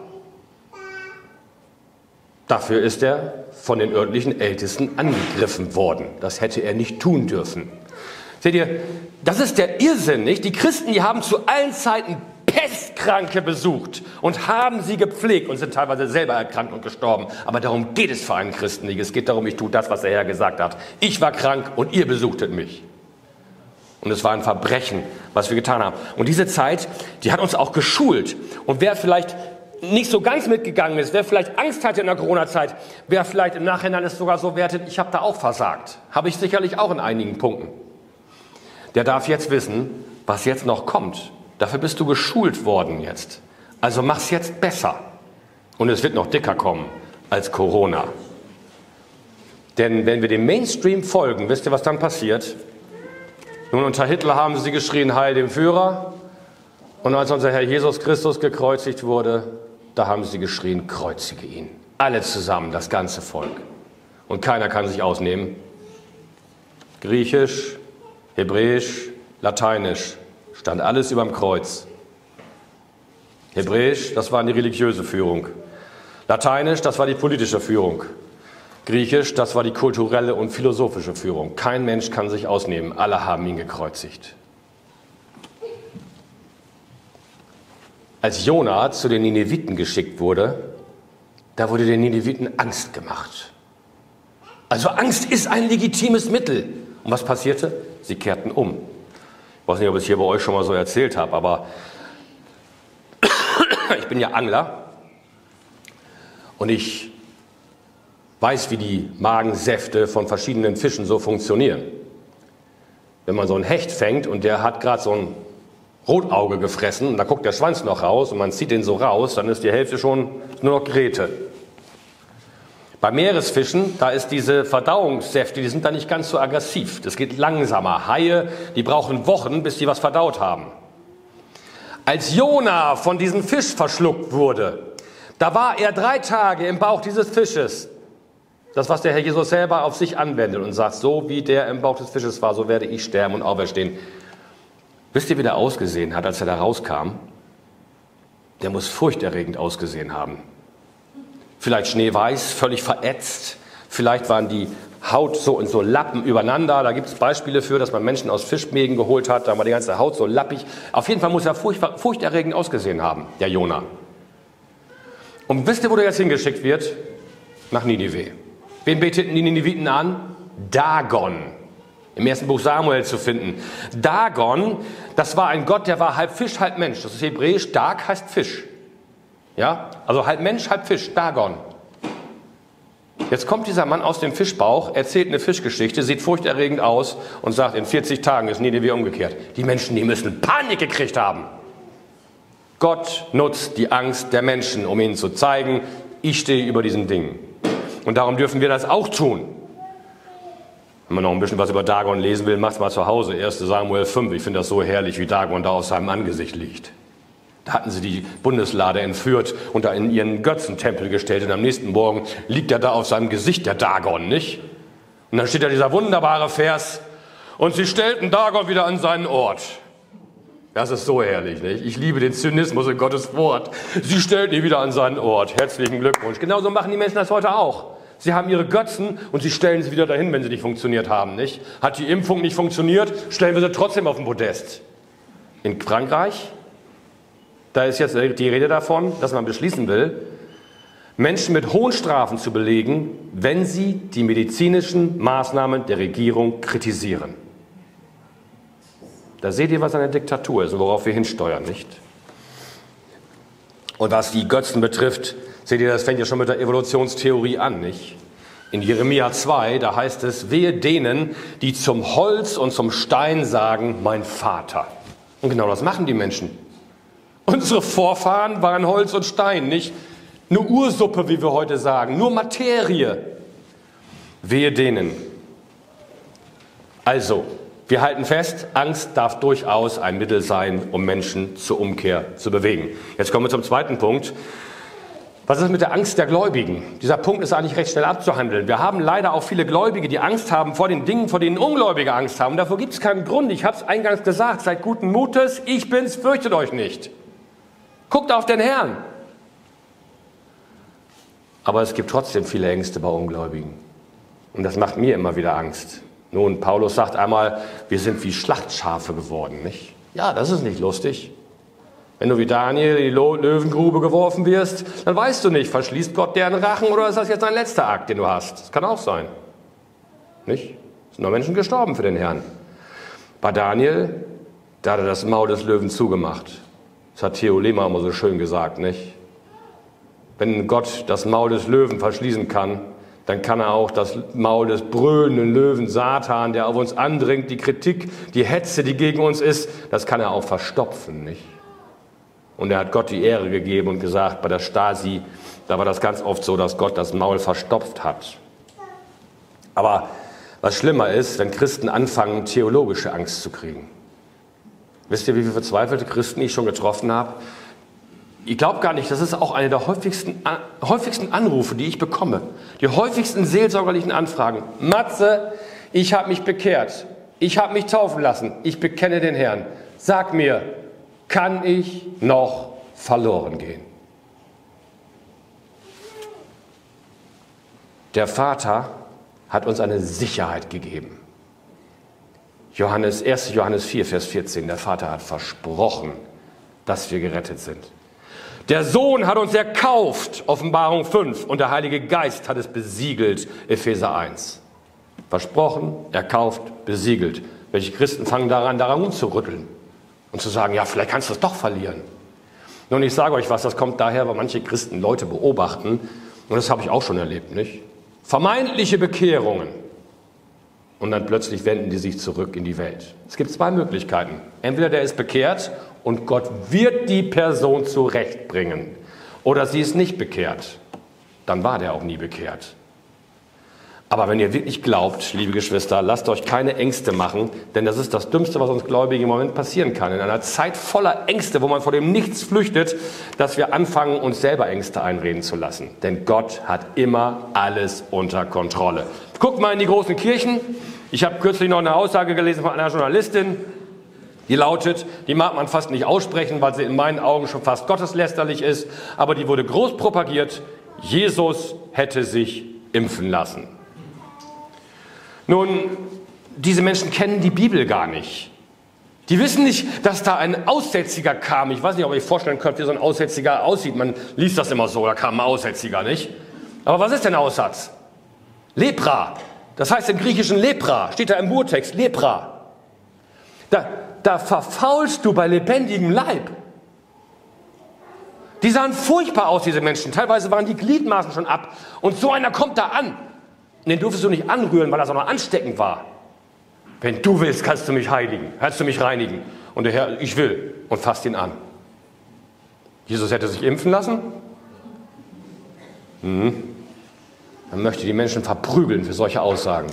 Speaker 1: Dafür ist er von den örtlichen Ältesten angegriffen worden. Das hätte er nicht tun dürfen. Seht ihr, das ist der Irrsinn, nicht? Die Christen, die haben zu allen Zeiten Pestkranke besucht und haben sie gepflegt und sind teilweise selber erkrankt und gestorben. Aber darum geht es für einen Christen nicht. Es geht darum, ich tue das, was der Herr gesagt hat. Ich war krank und ihr besuchtet mich. Und es war ein Verbrechen, was wir getan haben. Und diese Zeit, die hat uns auch geschult. Und wer vielleicht nicht so ganz mitgegangen ist, wer vielleicht Angst hatte in der Corona-Zeit, wer vielleicht im Nachhinein es sogar so wertet, ich habe da auch versagt. Habe ich sicherlich auch in einigen Punkten. Der darf jetzt wissen, was jetzt noch kommt. Dafür bist du geschult worden jetzt. Also mach's jetzt besser. Und es wird noch dicker kommen als Corona. Denn wenn wir dem Mainstream folgen, wisst ihr, was dann passiert? Nun, unter Hitler haben sie geschrien, Heil dem Führer. Und als unser Herr Jesus Christus gekreuzigt wurde, da haben sie geschrien, kreuzige ihn. Alle zusammen, das ganze Volk. Und keiner kann sich ausnehmen. Griechisch, Hebräisch, Lateinisch, stand alles überm Kreuz. Hebräisch, das war die religiöse Führung. Lateinisch, das war die politische Führung. Griechisch, das war die kulturelle und philosophische Führung. Kein Mensch kann sich ausnehmen, alle haben ihn gekreuzigt. Als Jona zu den Nineviten geschickt wurde, da wurde den Nineviten Angst gemacht. Also Angst ist ein legitimes Mittel. Und was passierte? Sie kehrten um. Ich weiß nicht, ob ich es hier bei euch schon mal so erzählt habe, aber ich bin ja Angler und ich weiß, wie die Magensäfte von verschiedenen Fischen so funktionieren. Wenn man so einen Hecht fängt und der hat gerade so ein Rotauge gefressen und da guckt der Schwanz noch raus und man zieht den so raus, dann ist die Hälfte schon nur noch Grete. Bei Meeresfischen, da ist diese Verdauungssäfte, die sind da nicht ganz so aggressiv. Das geht langsamer. Haie, die brauchen Wochen, bis die was verdaut haben. Als Jona von diesem Fisch verschluckt wurde, da war er drei Tage im Bauch dieses Fisches. Das, was der Herr Jesus selber auf sich anwendet und sagt, so wie der im Bauch des Fisches war, so werde ich sterben und auferstehen. Wisst ihr, wie der ausgesehen hat, als er da rauskam? Der muss furchterregend ausgesehen haben. Vielleicht schneeweiß, völlig verätzt. Vielleicht waren die Haut so in so Lappen übereinander. Da gibt es Beispiele für, dass man Menschen aus Fischmägen geholt hat. Da war die ganze Haut so lappig. Auf jeden Fall muss er furcht, furchterregend ausgesehen haben, der Jona. Und wisst ihr, wo der jetzt hingeschickt wird? Nach Ninive. Wen beteten die Nineviten an? Dagon. Im ersten Buch Samuel zu finden. Dagon, das war ein Gott, der war halb Fisch, halb Mensch. Das ist hebräisch, Dag heißt Fisch. Ja, also halb Mensch, halb Fisch, Dagon. Jetzt kommt dieser Mann aus dem Fischbauch, erzählt eine Fischgeschichte, sieht furchterregend aus und sagt, in vierzig Tagen ist Nineveh umgekehrt. Die Menschen, die müssen Panik gekriegt haben. Gott nutzt die Angst der Menschen, um ihnen zu zeigen, ich stehe über diesen Dingen. Und darum dürfen wir das auch tun. Wenn man noch ein bisschen was über Dagon lesen will, macht's mal zu Hause. erster Samuel fünf, ich finde das so herrlich, wie Dagon da aus seinem Angesicht liegt. Da hatten sie die Bundeslade entführt und da in ihren Götzentempel gestellt. Und am nächsten Morgen liegt er da auf seinem Gesicht, der Dagon, nicht? Und dann steht da dieser wunderbare Vers, und sie stellten Dagon wieder an seinen Ort. Das ist so herrlich, nicht? Ich liebe den Zynismus in Gottes Wort. Sie stellten ihn wieder an seinen Ort. Herzlichen Glückwunsch. Genauso machen die Menschen das heute auch. Sie haben ihre Götzen und sie stellen sie wieder dahin, wenn sie nicht funktioniert haben, nicht? Hat die Impfung nicht funktioniert, stellen wir sie trotzdem auf den Podest. In Frankreich, da ist jetzt die Rede davon, dass man beschließen will, Menschen mit hohen Strafen zu belegen, wenn sie die medizinischen Maßnahmen der Regierung kritisieren. Da seht ihr, was eine Diktatur ist und worauf wir hinsteuern, nicht? Und was die Götzen betrifft, seht ihr, das fängt ja schon mit der Evolutionstheorie an, nicht? In Jeremia zwei, da heißt es, wehe denen, die zum Holz und zum Stein sagen, mein Vater. Und genau das machen die Menschen. Unsere Vorfahren waren Holz und Stein, nicht eine Ursuppe, wie wir heute sagen, nur Materie. Wehe denen. Also, wir halten fest, Angst darf durchaus ein Mittel sein, um Menschen zur Umkehr zu bewegen. Jetzt kommen wir zum zweiten Punkt. Was ist mit der Angst der Gläubigen? Dieser Punkt ist eigentlich recht schnell abzuhandeln. Wir haben leider auch viele Gläubige, die Angst haben vor den Dingen, vor denen Ungläubige Angst haben. Dafür gibt es keinen Grund. Ich habe es eingangs gesagt, seid guten Mutes, ich bin's, fürchtet euch nicht. Guckt auf den Herrn. Aber es gibt trotzdem viele Ängste bei Ungläubigen. Und das macht mir immer wieder Angst. Nun, Paulus sagt einmal, wir sind wie Schlachtschafe geworden, nicht? Ja, das ist nicht lustig. Wenn du wie Daniel in die Löwengrube geworfen wirst, dann weißt du nicht, verschließt Gott deren Rachen oder ist das jetzt ein letzter Akt, den du hast? Das kann auch sein. Nicht? Es sind noch Menschen gestorben für den Herrn. Bei Daniel, da hat er das Maul des Löwen zugemacht. Das hat Theo Lehmer immer so schön gesagt, nicht? Wenn Gott das Maul des Löwen verschließen kann, dann kann er auch das Maul des brüllenden Löwen Satan, der auf uns andringt, die Kritik, die Hetze, die gegen uns ist, das kann er auch verstopfen, nicht? Und er hat Gott die Ehre gegeben und gesagt, bei der Stasi, da war das ganz oft so, dass Gott das Maul verstopft hat. Aber was schlimmer ist, wenn Christen anfangen, theologische Angst zu kriegen. Wisst ihr, wie viele verzweifelte Christen ich schon getroffen habe? Ich glaube gar nicht, das ist auch eine der häufigsten, häufigsten Anrufe, die ich bekomme. Die häufigsten seelsorgerlichen Anfragen. Matze, ich habe mich bekehrt. Ich habe mich taufen lassen. Ich bekenne den Herrn. Sag mir, kann ich noch verloren gehen? Der Vater hat uns eine Sicherheit gegeben. Johannes, erster Johannes vier, Vers vierzehn, der Vater hat versprochen, dass wir gerettet sind. Der Sohn hat uns erkauft, Offenbarung fünf, und der Heilige Geist hat es besiegelt, Epheser eins. Versprochen, erkauft, besiegelt. Welche Christen fangen daran, daran rumzurütteln und zu sagen, ja, vielleicht kannst du es doch verlieren. Nun, ich sage euch was, das kommt daher, weil manche Christen Leute beobachten, und das habe ich auch schon erlebt, nicht? Vermeintliche Bekehrungen. Und dann plötzlich wenden die sich zurück in die Welt. Es gibt zwei Möglichkeiten. Entweder der ist bekehrt und Gott wird die Person zurechtbringen. Oder sie ist nicht bekehrt. Dann war der auch nie bekehrt. Aber wenn ihr wirklich glaubt, liebe Geschwister, lasst euch keine Ängste machen, denn das ist das Dümmste, was uns Gläubigen im Moment passieren kann. In einer Zeit voller Ängste, wo man vor dem Nichts flüchtet, dass wir anfangen, uns selber Ängste einreden zu lassen. Denn Gott hat immer alles unter Kontrolle. Guckt mal in die großen Kirchen. Ich habe kürzlich noch eine Aussage gelesen von einer Journalistin, die lautet, die mag man fast nicht aussprechen, weil sie in meinen Augen schon fast gotteslästerlich ist, aber die wurde groß propagiert, Jesus hätte sich impfen lassen. Nun, diese Menschen kennen die Bibel gar nicht. Die wissen nicht, dass da ein Aussätziger kam. Ich weiß nicht, ob ihr euch vorstellen könnt, wie so ein Aussätziger aussieht. Man liest das immer so, da kam ein Aussätziger, nicht? Aber was ist denn Aussatz? Lepra. Das heißt im Griechischen Lepra. Steht da im Urtext, Lepra. Da, da verfaulst du bei lebendigem Leib. Die sahen furchtbar aus, diese Menschen. Teilweise waren die Gliedmaßen schon ab. Und so einer kommt da an. Den durftest du nicht anrühren, weil das auch noch ansteckend war. Wenn du willst, kannst du mich heiligen, kannst du mich reinigen. Und der Herr, ich will, und fasst ihn an. Jesus hätte sich impfen lassen? Mhm. Man möchte die Menschen verprügeln für solche Aussagen.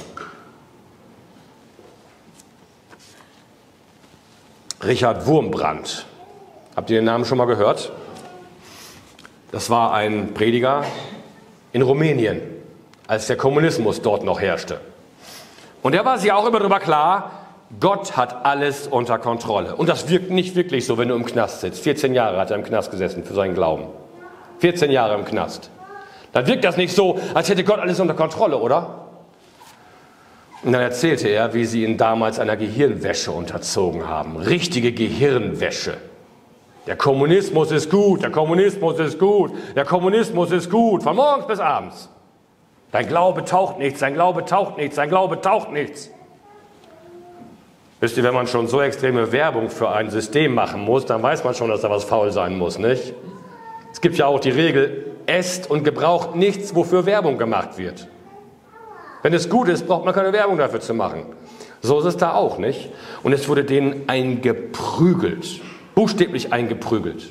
Speaker 1: Richard Wurmbrand. Habt ihr den Namen schon mal gehört? Das war ein Prediger in Rumänien, als der Kommunismus dort noch herrschte. Und er war sich auch immer darüber klar, Gott hat alles unter Kontrolle. Und das wirkt nicht wirklich so, wenn du im Knast sitzt. vierzehn Jahre hat er im Knast gesessen für seinen Glauben. vierzehn Jahre im Knast. Dann wirkt das nicht so, als hätte Gott alles unter Kontrolle, oder? Und dann erzählte er, wie sie ihn damals einer Gehirnwäsche unterzogen haben. Richtige Gehirnwäsche. Der Kommunismus ist gut, der Kommunismus ist gut, der Kommunismus ist gut, von morgens bis abends. Dein Glaube taucht nichts, dein Glaube taucht nichts, dein Glaube taucht nichts. Wisst ihr, wenn man schon so extreme Werbung für ein System machen muss, dann weiß man schon, dass da was faul sein muss, nicht? Es gibt ja auch die Regel, esst und gebraucht nichts, wofür Werbung gemacht wird. Wenn es gut ist, braucht man keine Werbung dafür zu machen. So ist es da auch, nicht? Und es wurde denen eingeprügelt, buchstäblich eingeprügelt.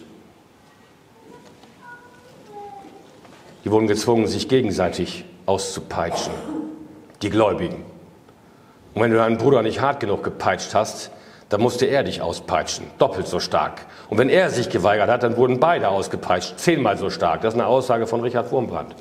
Speaker 1: Die wurden gezwungen, sich gegenseitig auszupeitschen, die Gläubigen. Und wenn du deinen Bruder nicht hart genug gepeitscht hast, dann musste er dich auspeitschen, doppelt so stark. Und wenn er sich geweigert hat, dann wurden beide ausgepeitscht, zehnmal so stark. Das ist eine Aussage von Richard Wurmbrand.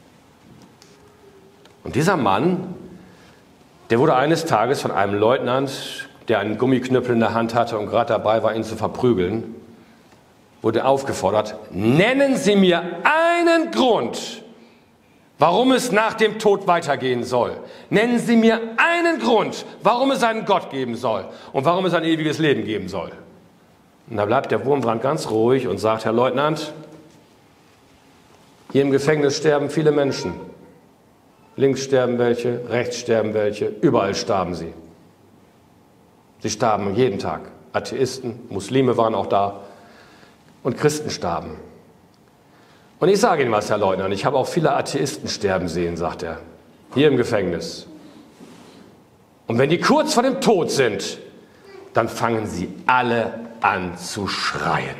Speaker 1: Und dieser Mann, der wurde eines Tages von einem Leutnant, der einen Gummiknüppel in der Hand hatte und gerade dabei war, ihn zu verprügeln, wurde aufgefordert, nennen Sie mir einen Grund, warum es nach dem Tod weitergehen soll. Nennen Sie mir einen Grund, warum es einen Gott geben soll und warum es ein ewiges Leben geben soll. Und da bleibt der Wurmbrand ganz ruhig und sagt, Herr Leutnant, hier im Gefängnis sterben viele Menschen. Links sterben welche, rechts sterben welche, überall starben sie. Sie starben jeden Tag. Atheisten, Muslime waren auch da und Christen starben. Und ich sage Ihnen was, Herr Leutnant, ich habe auch viele Atheisten sterben sehen, sagt er, hier im Gefängnis. Und wenn die kurz vor dem Tod sind, dann fangen sie alle an zu schreien.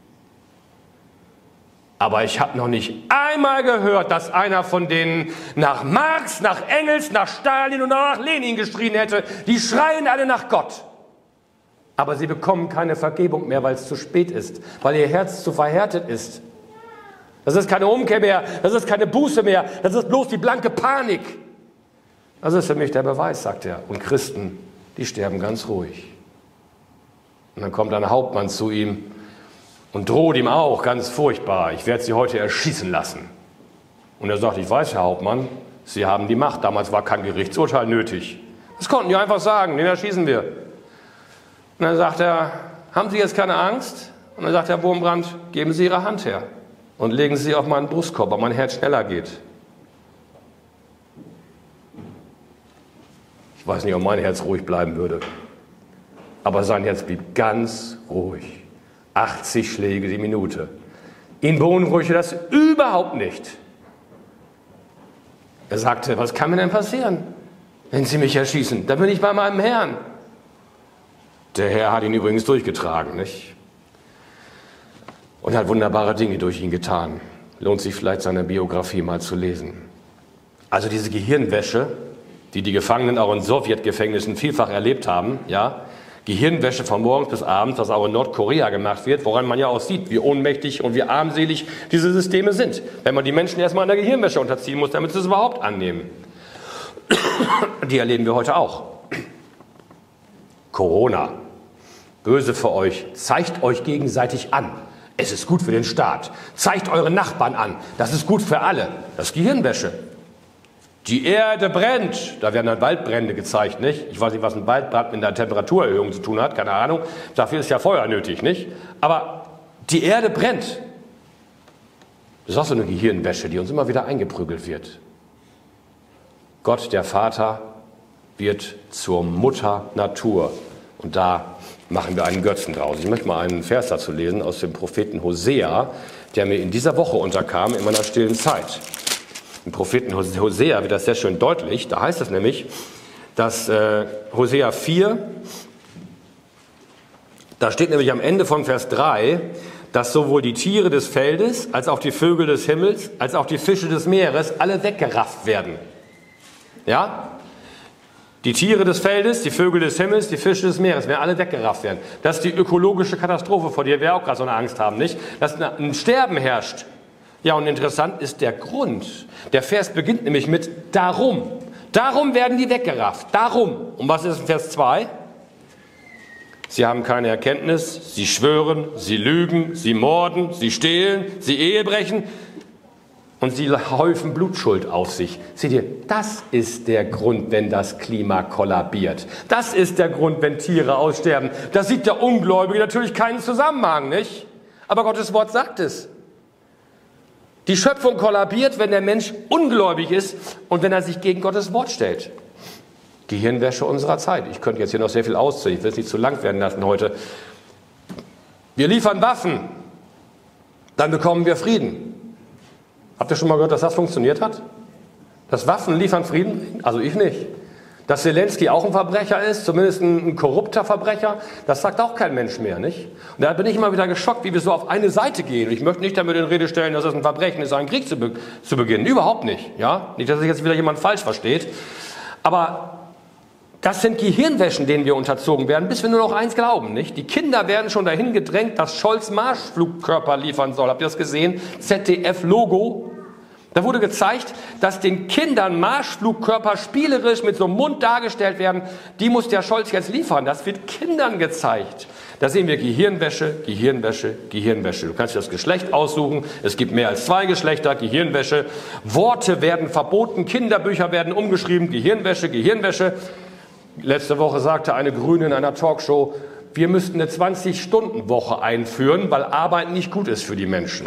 Speaker 1: Aber ich habe noch nicht einmal gehört, dass einer von denen nach Marx, nach Engels, nach Stalin und nach Lenin geschrien hätte. Die schreien alle nach Gott. Aber sie bekommen keine Vergebung mehr, weil es zu spät ist, weil ihr Herz zu verhärtet ist. Das ist keine Umkehr mehr, das ist keine Buße mehr, das ist bloß die blanke Panik. Das ist für mich der Beweis, sagt er. Und Christen, die sterben ganz ruhig. Und dann kommt ein Hauptmann zu ihm und droht ihm auch ganz furchtbar, ich werde Sie heute erschießen lassen. Und er sagt, ich weiß, Herr Hauptmann, Sie haben die Macht, damals war kein Gerichtsurteil nötig. Das konnten die einfach sagen, den erschießen wir. Und dann sagt er, haben Sie jetzt keine Angst? Und dann sagt Herr Wurmbrand, geben Sie Ihre Hand her und legen Sie auf meinen Brustkorb, ob mein Herz schneller geht. Ich weiß nicht, ob mein Herz ruhig bleiben würde, aber sein Herz blieb ganz ruhig. achtzig Schläge die Minute. Ihn beunruhigte das überhaupt nicht. Er sagte, was kann mir denn passieren, wenn Sie mich erschießen? Dann bin ich bei meinem Herrn. Der Herr hat ihn übrigens durchgetragen, nicht? Und hat wunderbare Dinge durch ihn getan. Lohnt sich vielleicht, seine Biografie mal zu lesen. Also diese Gehirnwäsche, die die Gefangenen auch in Sowjetgefängnissen vielfach erlebt haben, ja, Gehirnwäsche von morgens bis abends, was auch in Nordkorea gemacht wird, woran man ja auch sieht, wie ohnmächtig und wie armselig diese Systeme sind. Wenn man die Menschen erstmal an der Gehirnwäsche unterziehen muss, damit sie es überhaupt annehmen. Die erleben wir heute auch. Corona. Böse für euch. Zeigt euch gegenseitig an. Es ist gut für den Staat. Zeigt eure Nachbarn an. Das ist gut für alle. Das ist Gehirnwäsche. Die Erde brennt. Da werden dann Waldbrände gezeigt, nicht? Ich weiß nicht, was ein Waldbrand mit einer Temperaturerhöhung zu tun hat, keine Ahnung. Dafür ist ja Feuer nötig, nicht? Aber die Erde brennt. Das ist auch so eine Gehirnwäsche, die uns immer wieder eingeprügelt wird. Gott, der Vater, wird zur Mutter Natur. Und da machen wir einen Götzen draus. Ich möchte mal einen Vers dazu lesen aus dem Propheten Hosea, der mir in dieser Woche unterkam, in meiner stillen Zeit. Im Propheten Hosea wird das sehr schön deutlich. Da heißt es nämlich, dass äh, Hosea vier, da steht nämlich am Ende von Vers drei, dass sowohl die Tiere des Feldes, als auch die Vögel des Himmels, als auch die Fische des Meeres alle weggerafft werden. Ja? Die Tiere des Feldes, die Vögel des Himmels, die Fische des Meeres werden alle weggerafft werden. Das ist die ökologische Katastrophe, vor der wir auch gerade so eine Angst haben, nicht? Dass ein Sterben herrscht. Ja, und interessant ist der Grund. Der Vers beginnt nämlich mit darum. Darum werden die weggerafft. Darum. Und was ist in Vers zwei? Sie haben keine Erkenntnis, sie schwören, sie lügen, sie morden, sie stehlen, sie Ehebrechen und sie häufen Blutschuld auf sich. Seht ihr, das ist der Grund, wenn das Klima kollabiert. Das ist der Grund, wenn Tiere aussterben. Da sieht der Ungläubige natürlich keinen Zusammenhang, nicht? Aber Gottes Wort sagt es. Die Schöpfung kollabiert, wenn der Mensch ungläubig ist und wenn er sich gegen Gottes Wort stellt. Gehirnwäsche unserer Zeit. Ich könnte jetzt hier noch sehr viel ausziehen, ich will es nicht zu lang werden lassen heute. Wir liefern Waffen, dann bekommen wir Frieden. Habt ihr schon mal gehört, dass das funktioniert hat? Dass Waffen liefern Frieden? Also ich nicht. Dass Zelensky auch ein Verbrecher ist, zumindest ein, ein korrupter Verbrecher, das sagt auch kein Mensch mehr, nicht? Und da bin ich immer wieder geschockt, wie wir so auf eine Seite gehen. Und ich möchte nicht damit in Rede stellen, dass es ein Verbrechen ist, einen Krieg zu, be zu beginnen. Überhaupt nicht. Ja? Nicht, dass sich jetzt wieder jemand falsch versteht. Aber Das sind Gehirnwäschen, denen wir unterzogen werden, bis wir nur noch eins glauben, nicht? Die Kinder werden schon dahin gedrängt, dass Scholz Marschflugkörper liefern soll. Habt ihr das gesehen? Z D F-Logo. Da wurde gezeigt, dass den Kindern Marschflugkörper spielerisch mit so einem Mund dargestellt werden. Die muss der Scholz jetzt liefern. Das wird Kindern gezeigt. Da sehen wir Gehirnwäsche, Gehirnwäsche, Gehirnwäsche. Du kannst dir das Geschlecht aussuchen. Es gibt mehr als zwei Geschlechter, Gehirnwäsche. Worte werden verboten, Kinderbücher werden umgeschrieben, Gehirnwäsche, Gehirnwäsche. Letzte Woche sagte eine Grüne in einer Talkshow, wir müssten eine zwanzig-Stunden-Woche einführen, weil Arbeit nicht gut ist für die Menschen.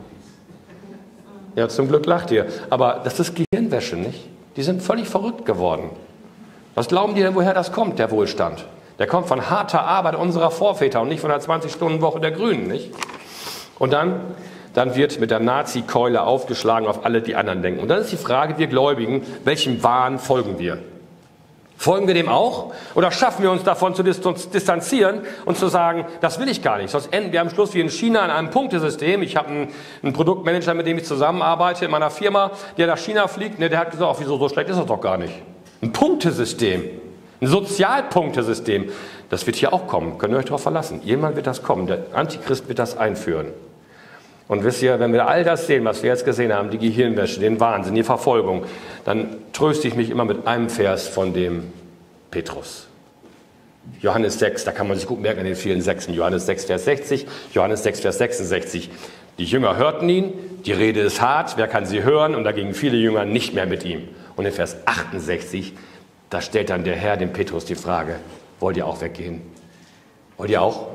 Speaker 1: Ja, zum Glück lacht ihr. Aber das ist Gehirnwäsche, nicht? Die sind völlig verrückt geworden. Was glauben die denn, woher das kommt, der Wohlstand? Der kommt von harter Arbeit unserer Vorväter und nicht von der zwanzig-Stunden-Woche der Grünen, nicht? Und dann, dann wird mit der Nazi-Keule aufgeschlagen auf alle, die anderen denken. Und dann ist die Frage, wir Gläubigen, welchem Wahn folgen wir? Folgen wir dem auch? Oder schaffen wir uns davon zu distanzieren und zu sagen, das will ich gar nicht. Sonst enden wir am Schluss wie in China in einem Punktesystem. Ich habe einen, einen Produktmanager, mit dem ich zusammenarbeite in meiner Firma, der nach China fliegt. Ne, der hat gesagt, ach, wieso, so schlecht ist das doch gar nicht. Ein Punktesystem, ein Sozialpunktesystem. Das wird hier auch kommen. Könnt ihr euch darauf verlassen. Jemand wird das kommen. Der Antichrist wird das einführen. Und wisst ihr, wenn wir all das sehen, was wir jetzt gesehen haben, die Gehirnwäsche, den Wahnsinn, die Verfolgung, dann tröste ich mich immer mit einem Vers von dem Petrus. Johannes sechs, da kann man sich gut merken an den vielen Sechsen. Johannes sechs, Vers sechzig, Johannes sechs, Vers sechsundsechzig. Die Jünger hörten ihn, die Rede ist hart, wer kann sie hören? Und da gingen viele Jünger nicht mehr mit ihm. Und in Vers achtundsechzig, da stellt dann der Herr dem Petrus die Frage, wollt ihr auch weggehen? Wollt ihr auch?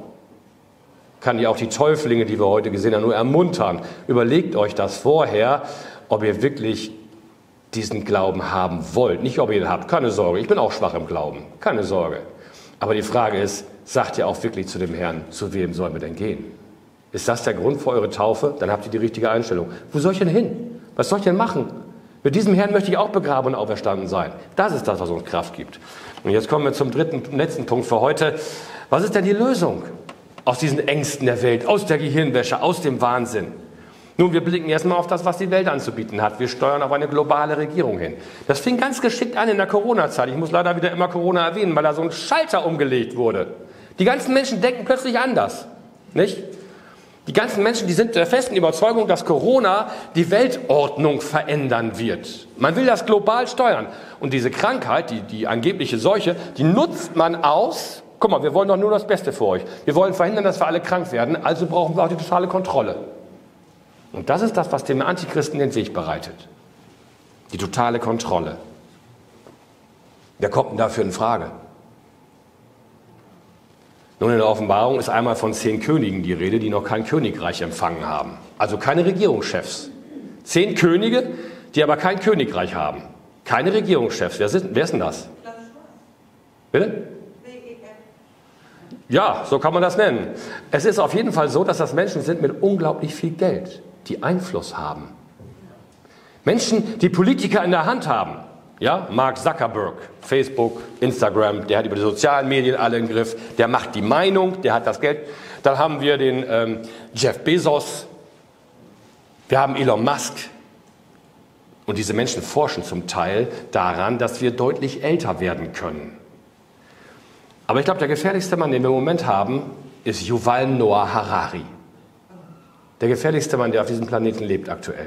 Speaker 1: Kann ihr auch die Täuflinge, die wir heute gesehen haben, nur ermuntern. Überlegt euch das vorher, ob ihr wirklich diesen Glauben haben wollt. Nicht, ob ihr ihn habt, keine Sorge. Ich bin auch schwach im Glauben, keine Sorge. Aber die Frage ist, sagt ihr auch wirklich zu dem Herrn, zu wem sollen wir denn gehen? Ist das der Grund für eure Taufe? Dann habt ihr die richtige Einstellung. Wo soll ich denn hin? Was soll ich denn machen? Mit diesem Herrn möchte ich auch begraben und auferstanden sein. Das ist das, was uns Kraft gibt. Und jetzt kommen wir zum dritten, letzten Punkt für heute. Was ist denn die Lösung? Aus diesen Ängsten der Welt, aus der Gehirnwäsche, aus dem Wahnsinn. Nun, wir blicken erstmal auf das, was die Welt anzubieten hat. Wir steuern auf eine globale Regierung hin. Das fing ganz geschickt an in der Corona-Zeit. Ich muss leider wieder immer Corona erwähnen, weil da so ein Schalter umgelegt wurde. Die ganzen Menschen denken plötzlich anders, nicht? Die ganzen Menschen, die sind der festen Überzeugung, dass Corona die Weltordnung verändern wird. Man will das global steuern. Und diese Krankheit, die, die angebliche Seuche, die nutzt man aus. Guck mal, wir wollen doch nur das Beste für euch. Wir wollen verhindern, dass wir alle krank werden, also brauchen wir auch die totale Kontrolle. Und das ist das, was dem Antichristen den Weg bereitet. Die totale Kontrolle. Wer kommt denn dafür in Frage? Nun, in der Offenbarung ist einmal von zehn Königen die Rede, die noch kein Königreich empfangen haben. Also keine Regierungschefs. Zehn Könige, die aber kein Königreich haben. Keine Regierungschefs. Wer ist, wer ist denn das? Bitte? Ja, so kann man das nennen. Es ist auf jeden Fall so, dass das Menschen sind mit unglaublich viel Geld, die Einfluss haben. Menschen, die Politiker in der Hand haben. Ja, Mark Zuckerberg, Facebook, Instagram, der hat über die sozialen Medien alle im Griff, der macht die Meinung, der hat das Geld. Dann haben wir den ähm, Jeff Bezos, wir haben Elon Musk. Und diese Menschen forschen zum Teil daran, dass wir deutlich älter werden können. Aber ich glaube, der gefährlichste Mann, den wir im Moment haben, ist Yuval Noah Harari. Der gefährlichste Mann, der auf diesem Planeten lebt aktuell.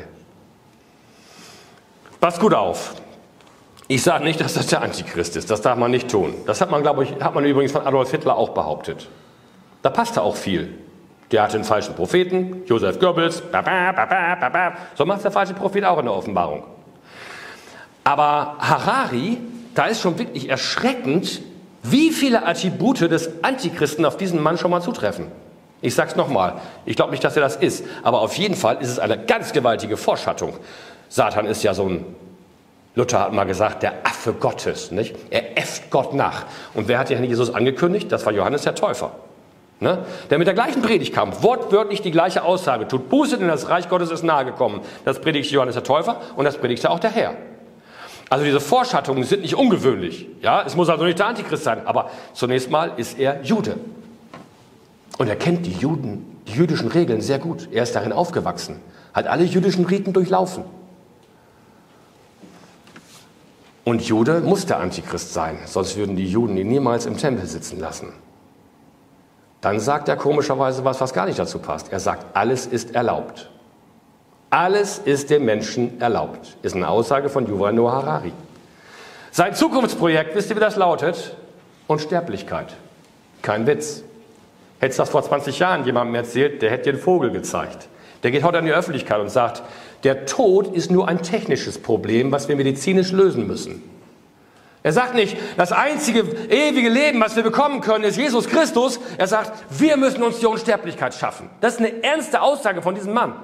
Speaker 1: Pass gut auf. Ich sage nicht, dass das der Antichrist ist. Das darf man nicht tun. Das hat man, glaube ich, hat man übrigens von Adolf Hitler auch behauptet. Da passte auch viel. Der hatte einen falschen Propheten, Joseph Goebbels. So macht der falsche Prophet auch in der Offenbarung. Aber Harari, da ist schon wirklich erschreckend, wie viele Attribute des Antichristen auf diesen Mann schon mal zutreffen. Ich sage es nochmal, ich glaube nicht, dass er das ist, aber auf jeden Fall ist es eine ganz gewaltige Vorschattung. Satan ist ja so ein, Luther hat mal gesagt, der Affe Gottes, nicht? Er äfft Gott nach. Und wer hat den Herrn Jesus angekündigt? Das war Johannes der Täufer. Ne? Der mit der gleichen Predigt kam, wortwörtlich die gleiche Aussage, tut Buße, denn das Reich Gottes ist nahegekommen. Das predigte Johannes der Täufer und das predigte auch der Herr. Also diese Vorschattungen sind nicht ungewöhnlich. Ja? Es muss also nicht der Antichrist sein, aber zunächst mal ist er Jude. Und er kennt die Juden, die jüdischen Regeln sehr gut. Er ist darin aufgewachsen, hat alle jüdischen Riten durchlaufen. Und Jude muss der Antichrist sein, sonst würden die Juden ihn niemals im Tempel sitzen lassen. Dann sagt er komischerweise was, was gar nicht dazu passt. Er sagt, alles ist erlaubt. Alles ist dem Menschen erlaubt. Ist eine Aussage von Yuval Noah Harari. Sein Zukunftsprojekt, wisst ihr, wie das lautet? Unsterblichkeit. Kein Witz. Hättest du das vor zwanzig Jahren jemandem erzählt, der hätte dir einen Vogel gezeigt. Der geht heute an die Öffentlichkeit und sagt, der Tod ist nur ein technisches Problem, was wir medizinisch lösen müssen. Er sagt nicht, das einzige ewige Leben, was wir bekommen können, ist Jesus Christus. Er sagt, wir müssen uns die Unsterblichkeit schaffen. Das ist eine ernste Aussage von diesem Mann.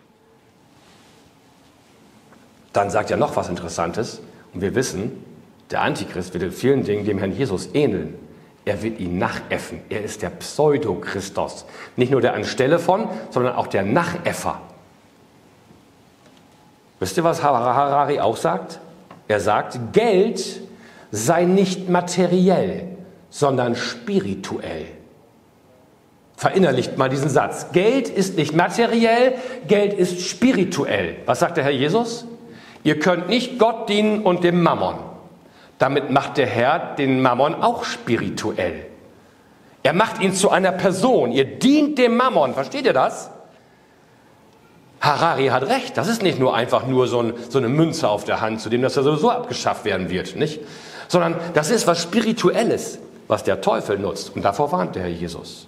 Speaker 1: Dann sagt er noch was Interessantes. Und wir wissen, der Antichrist wird in vielen Dingen dem Herrn Jesus ähneln. Er wird ihn nachäffen. Er ist der Pseudo-Christus. Nicht nur der anstelle von, sondern auch der Nachäffer. Wisst ihr, was Harari auch sagt? Er sagt, Geld sei nicht materiell, sondern spirituell. Verinnerlicht mal diesen Satz. Geld ist nicht materiell, Geld ist spirituell. Was sagt der Herr Jesus? Ihr könnt nicht Gott dienen und dem Mammon. Damit macht der Herr den Mammon auch spirituell. Er macht ihn zu einer Person. Ihr dient dem Mammon. Versteht ihr das? Harari hat recht. Das ist nicht nur einfach nur so, ein, so eine Münze auf der Hand, zu dem das ja sowieso abgeschafft werden wird, nicht? Sondern das ist was Spirituelles, was der Teufel nutzt. Und davor warnt der Herr Jesus.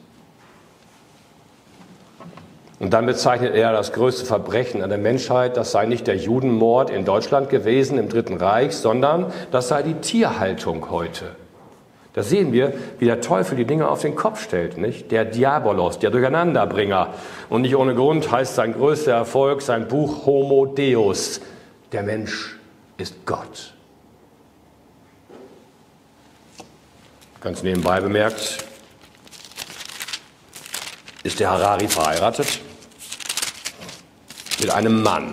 Speaker 1: Und dann bezeichnet er das größte Verbrechen an der Menschheit, das sei nicht der Judenmord in Deutschland gewesen im Dritten Reich, sondern das sei die Tierhaltung heute. Da sehen wir, wie der Teufel die Dinge auf den Kopf stellt, nicht? Der Diabolos, der Durcheinanderbringer. Und nicht ohne Grund heißt sein größter Erfolg, sein Buch Homo Deus. Der Mensch ist Gott. Ganz nebenbei bemerkt, ist der Harari verheiratet mit einem Mann.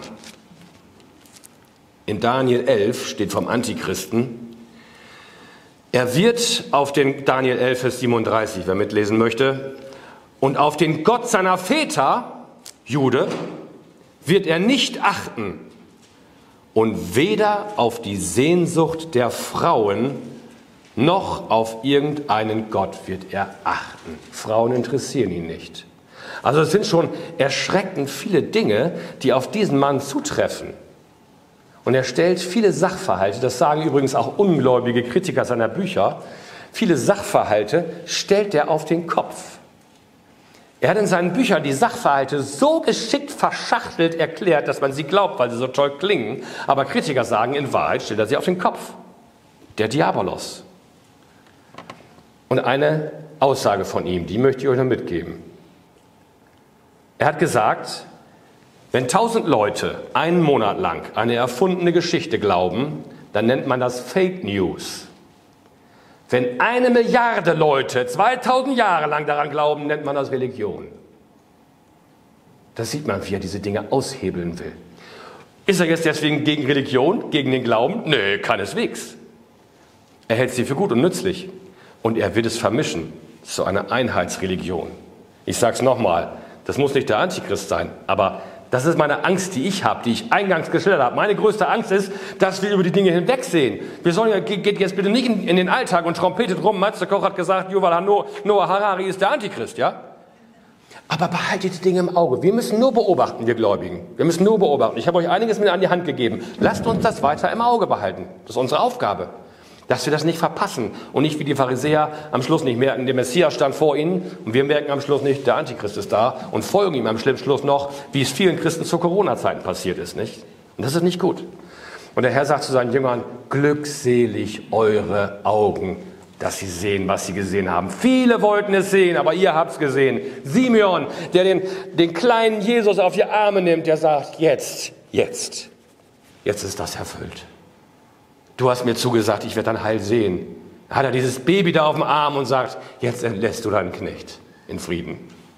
Speaker 1: In Daniel elf steht vom Antichristen, er wird auf den, Daniel elf, Vers siebenunddreißig, wer mitlesen möchte, und auf den Gott seiner Väter, Jude, wird er nicht achten und weder auf die Sehnsucht der Frauen noch auf irgendeinen Gott wird er achten. Frauen interessieren ihn nicht. Also es sind schon erschreckend viele Dinge, die auf diesen Mann zutreffen. Und er stellt viele Sachverhalte, das sagen übrigens auch ungläubige Kritiker seiner Bücher, viele Sachverhalte stellt er auf den Kopf. Er hat in seinen Büchern die Sachverhalte so geschickt verschachtelt erklärt, dass man sie glaubt, weil sie so toll klingen. Aber Kritiker sagen, in Wahrheit stellt er sie auf den Kopf. Der Diabolos. Und eine Aussage von ihm, die möchte ich euch noch mitgeben. Er hat gesagt, wenn tausend Leute einen Monat lang eine erfundene Geschichte glauben, dann nennt man das Fake News. Wenn eine Milliarde Leute zweitausend Jahre lang daran glauben, nennt man das Religion. Da sieht man, wie er diese Dinge aushebeln will. Ist er jetzt deswegen gegen Religion, gegen den Glauben? Nö, keineswegs. Er hält sie für gut und nützlich. Und er wird es vermischen zu einer Einheitsreligion. Ich sage es nochmal, das muss nicht der Antichrist sein, aber das ist meine Angst, die ich habe, die ich eingangs geschildert habe. Meine größte Angst ist, dass wir über die Dinge hinwegsehen. Wir sollen ja, geht jetzt bitte nicht in, in den Alltag und trompetet rum. Matze Koch hat gesagt, Yuval Noah Harari ist der Antichrist, ja? Aber behaltet die Dinge im Auge. Wir müssen nur beobachten, wir Gläubigen. Wir müssen nur beobachten. Ich habe euch einiges mit an die Hand gegeben. Lasst uns das weiter im Auge behalten. Das ist unsere Aufgabe. Dass wir das nicht verpassen und nicht wie die Pharisäer am Schluss nicht merken, der Messias stand vor ihnen und wir merken am Schluss nicht, der Antichrist ist da und folgen ihm am schlimmsten Schluss noch, wie es vielen Christen zu Corona-Zeiten passiert ist, nicht? Und das ist nicht gut. Und der Herr sagt zu seinen Jüngern, glückselig eure Augen, dass sie sehen, was sie gesehen haben. Viele wollten es sehen, aber ihr habt es gesehen. Simeon, der den, den kleinen Jesus auf die Arme nimmt, der sagt, jetzt, jetzt, jetzt ist das erfüllt. Du hast mir zugesagt, ich werde dein Heil sehen. Hat er dieses Baby da auf dem Arm und sagt, jetzt entlässt du deinen Knecht in Frieden.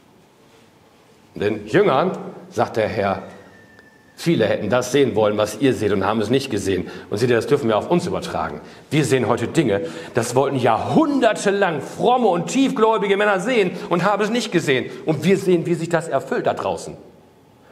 Speaker 1: Den Jüngern sagt der Herr, viele hätten das sehen wollen, was ihr seht und haben es nicht gesehen. Und seht ihr, das dürfen wir auf uns übertragen. Wir sehen heute Dinge, das wollten jahrhundertelang fromme und tiefgläubige Männer sehen und haben es nicht gesehen. Und wir sehen, wie sich das erfüllt da draußen.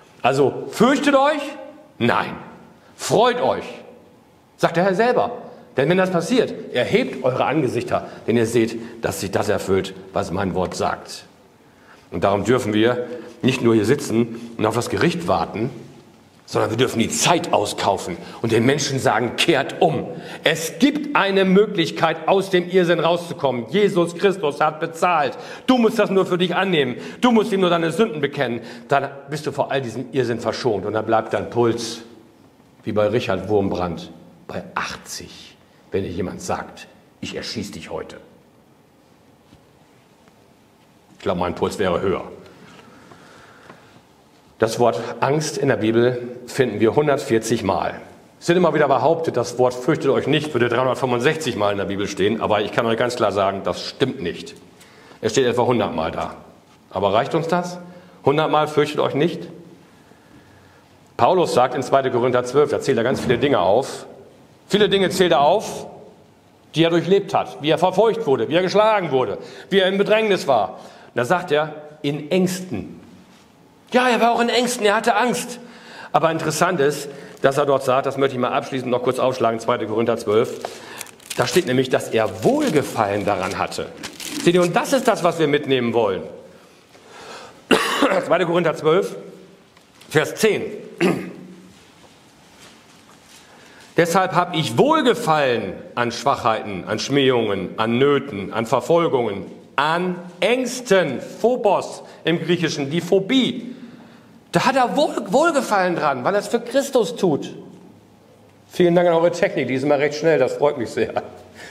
Speaker 1: Also fürchtet euch? Nein. Freut euch. Sagt der Herr selber. Denn wenn das passiert, erhebt eure Angesichter, denn ihr seht, dass sich das erfüllt, was mein Wort sagt. Und darum dürfen wir nicht nur hier sitzen und auf das Gericht warten, sondern wir dürfen die Zeit auskaufen und den Menschen sagen, kehrt um. Es gibt eine Möglichkeit, aus dem Irrsinn rauszukommen. Jesus Christus hat bezahlt. Du musst das nur für dich annehmen. Du musst ihm nur deine Sünden bekennen. Dann bist du vor all diesem Irrsinn verschont. Und dann bleibt dein Puls, wie bei Richard Wurmbrand, bei achtzig, wenn dir jemand sagt, ich erschieße dich heute. Ich glaube, mein Puls wäre höher. Das Wort Angst in der Bibel finden wir hundertvierzig Mal. Es wird immer wieder behauptet, das Wort fürchtet euch nicht, würde dreihundertfünfundsechzig Mal in der Bibel stehen, aber ich kann euch ganz klar sagen, das stimmt nicht. Es steht etwa hundert Mal da. Aber reicht uns das? hundert Mal fürchtet euch nicht? Paulus sagt in zweiter Korinther zwölf, da zählt er ganz viele Dinge auf. Viele Dinge zählt er auf, die er durchlebt hat, wie er verfolgt wurde, wie er geschlagen wurde, wie er in Bedrängnis war. Und da sagt er, in Ängsten. Ja, er war auch in Ängsten, er hatte Angst. Aber interessant ist, dass er dort sagt, das möchte ich mal abschließend noch kurz aufschlagen, zweiter Korinther zwölf, da steht nämlich, dass er Wohlgefallen daran hatte. Seht ihr, und das ist das, was wir mitnehmen wollen. zweiter Korinther zwölf, Vers zehn. Deshalb habe ich Wohlgefallen an Schwachheiten, an Schmähungen, an Nöten, an Verfolgungen, an Ängsten, Phobos im Griechischen, die Phobie. Da hat er Wohl, Wohlgefallen dran, weil er es für Christus tut. Vielen Dank an eure Technik, die ist immer recht schnell, das freut mich sehr.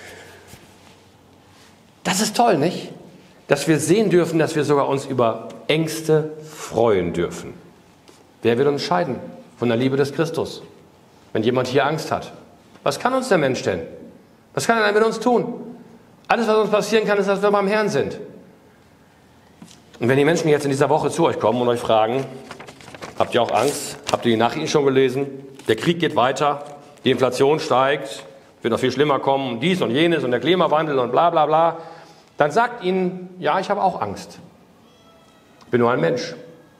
Speaker 1: Das ist toll, nicht? Dass wir sehen dürfen, dass wir sogar uns über Ängste freuen dürfen. Wer will uns scheiden von der Liebe des Christus? Wenn jemand hier Angst hat. Was kann uns der Mensch denn? Was kann er denn mit uns tun? Alles, was uns passieren kann, ist, dass wir beim Herrn sind. Und wenn die Menschen jetzt in dieser Woche zu euch kommen und euch fragen, habt ihr auch Angst? Habt ihr die Nachrichten schon gelesen? Der Krieg geht weiter, die Inflation steigt, wird noch viel schlimmer kommen, dies und jenes und der Klimawandel und bla bla bla. Dann sagt ihnen, ja, ich habe auch Angst. Ich bin nur ein Mensch.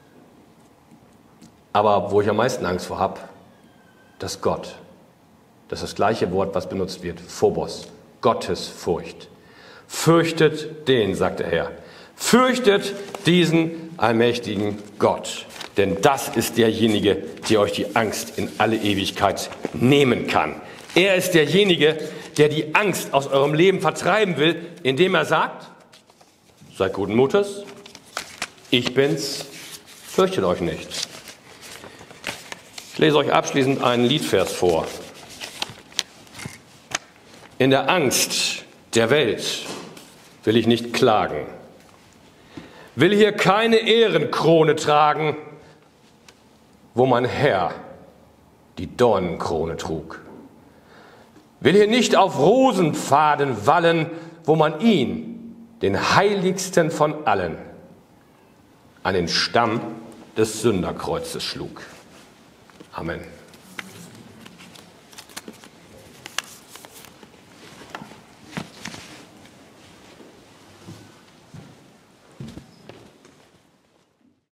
Speaker 1: Aber wo ich am meisten Angst vor habe, das ist Gott. Das ist das gleiche Wort, was benutzt wird, Phobos, Gottesfurcht. Fürchtet den, sagt der Herr. Fürchtet diesen allmächtigen Gott. Denn das ist derjenige, der euch die Angst in alle Ewigkeit nehmen kann. Er ist derjenige, der die Angst aus eurem Leben vertreiben will, indem er sagt, seid guten Mutes, ich bin's, fürchtet euch nicht. Ich lese euch abschließend einen Liedvers vor. In der Angst der Welt will ich nicht klagen, will hier keine Ehrenkrone tragen, wo mein Herr die Dornenkrone trug. Will hier nicht auf Rosenpfaden wallen, wo man ihn, den heiligsten von allen, an den Stamm des Sünderkreuzes schlug. Amen.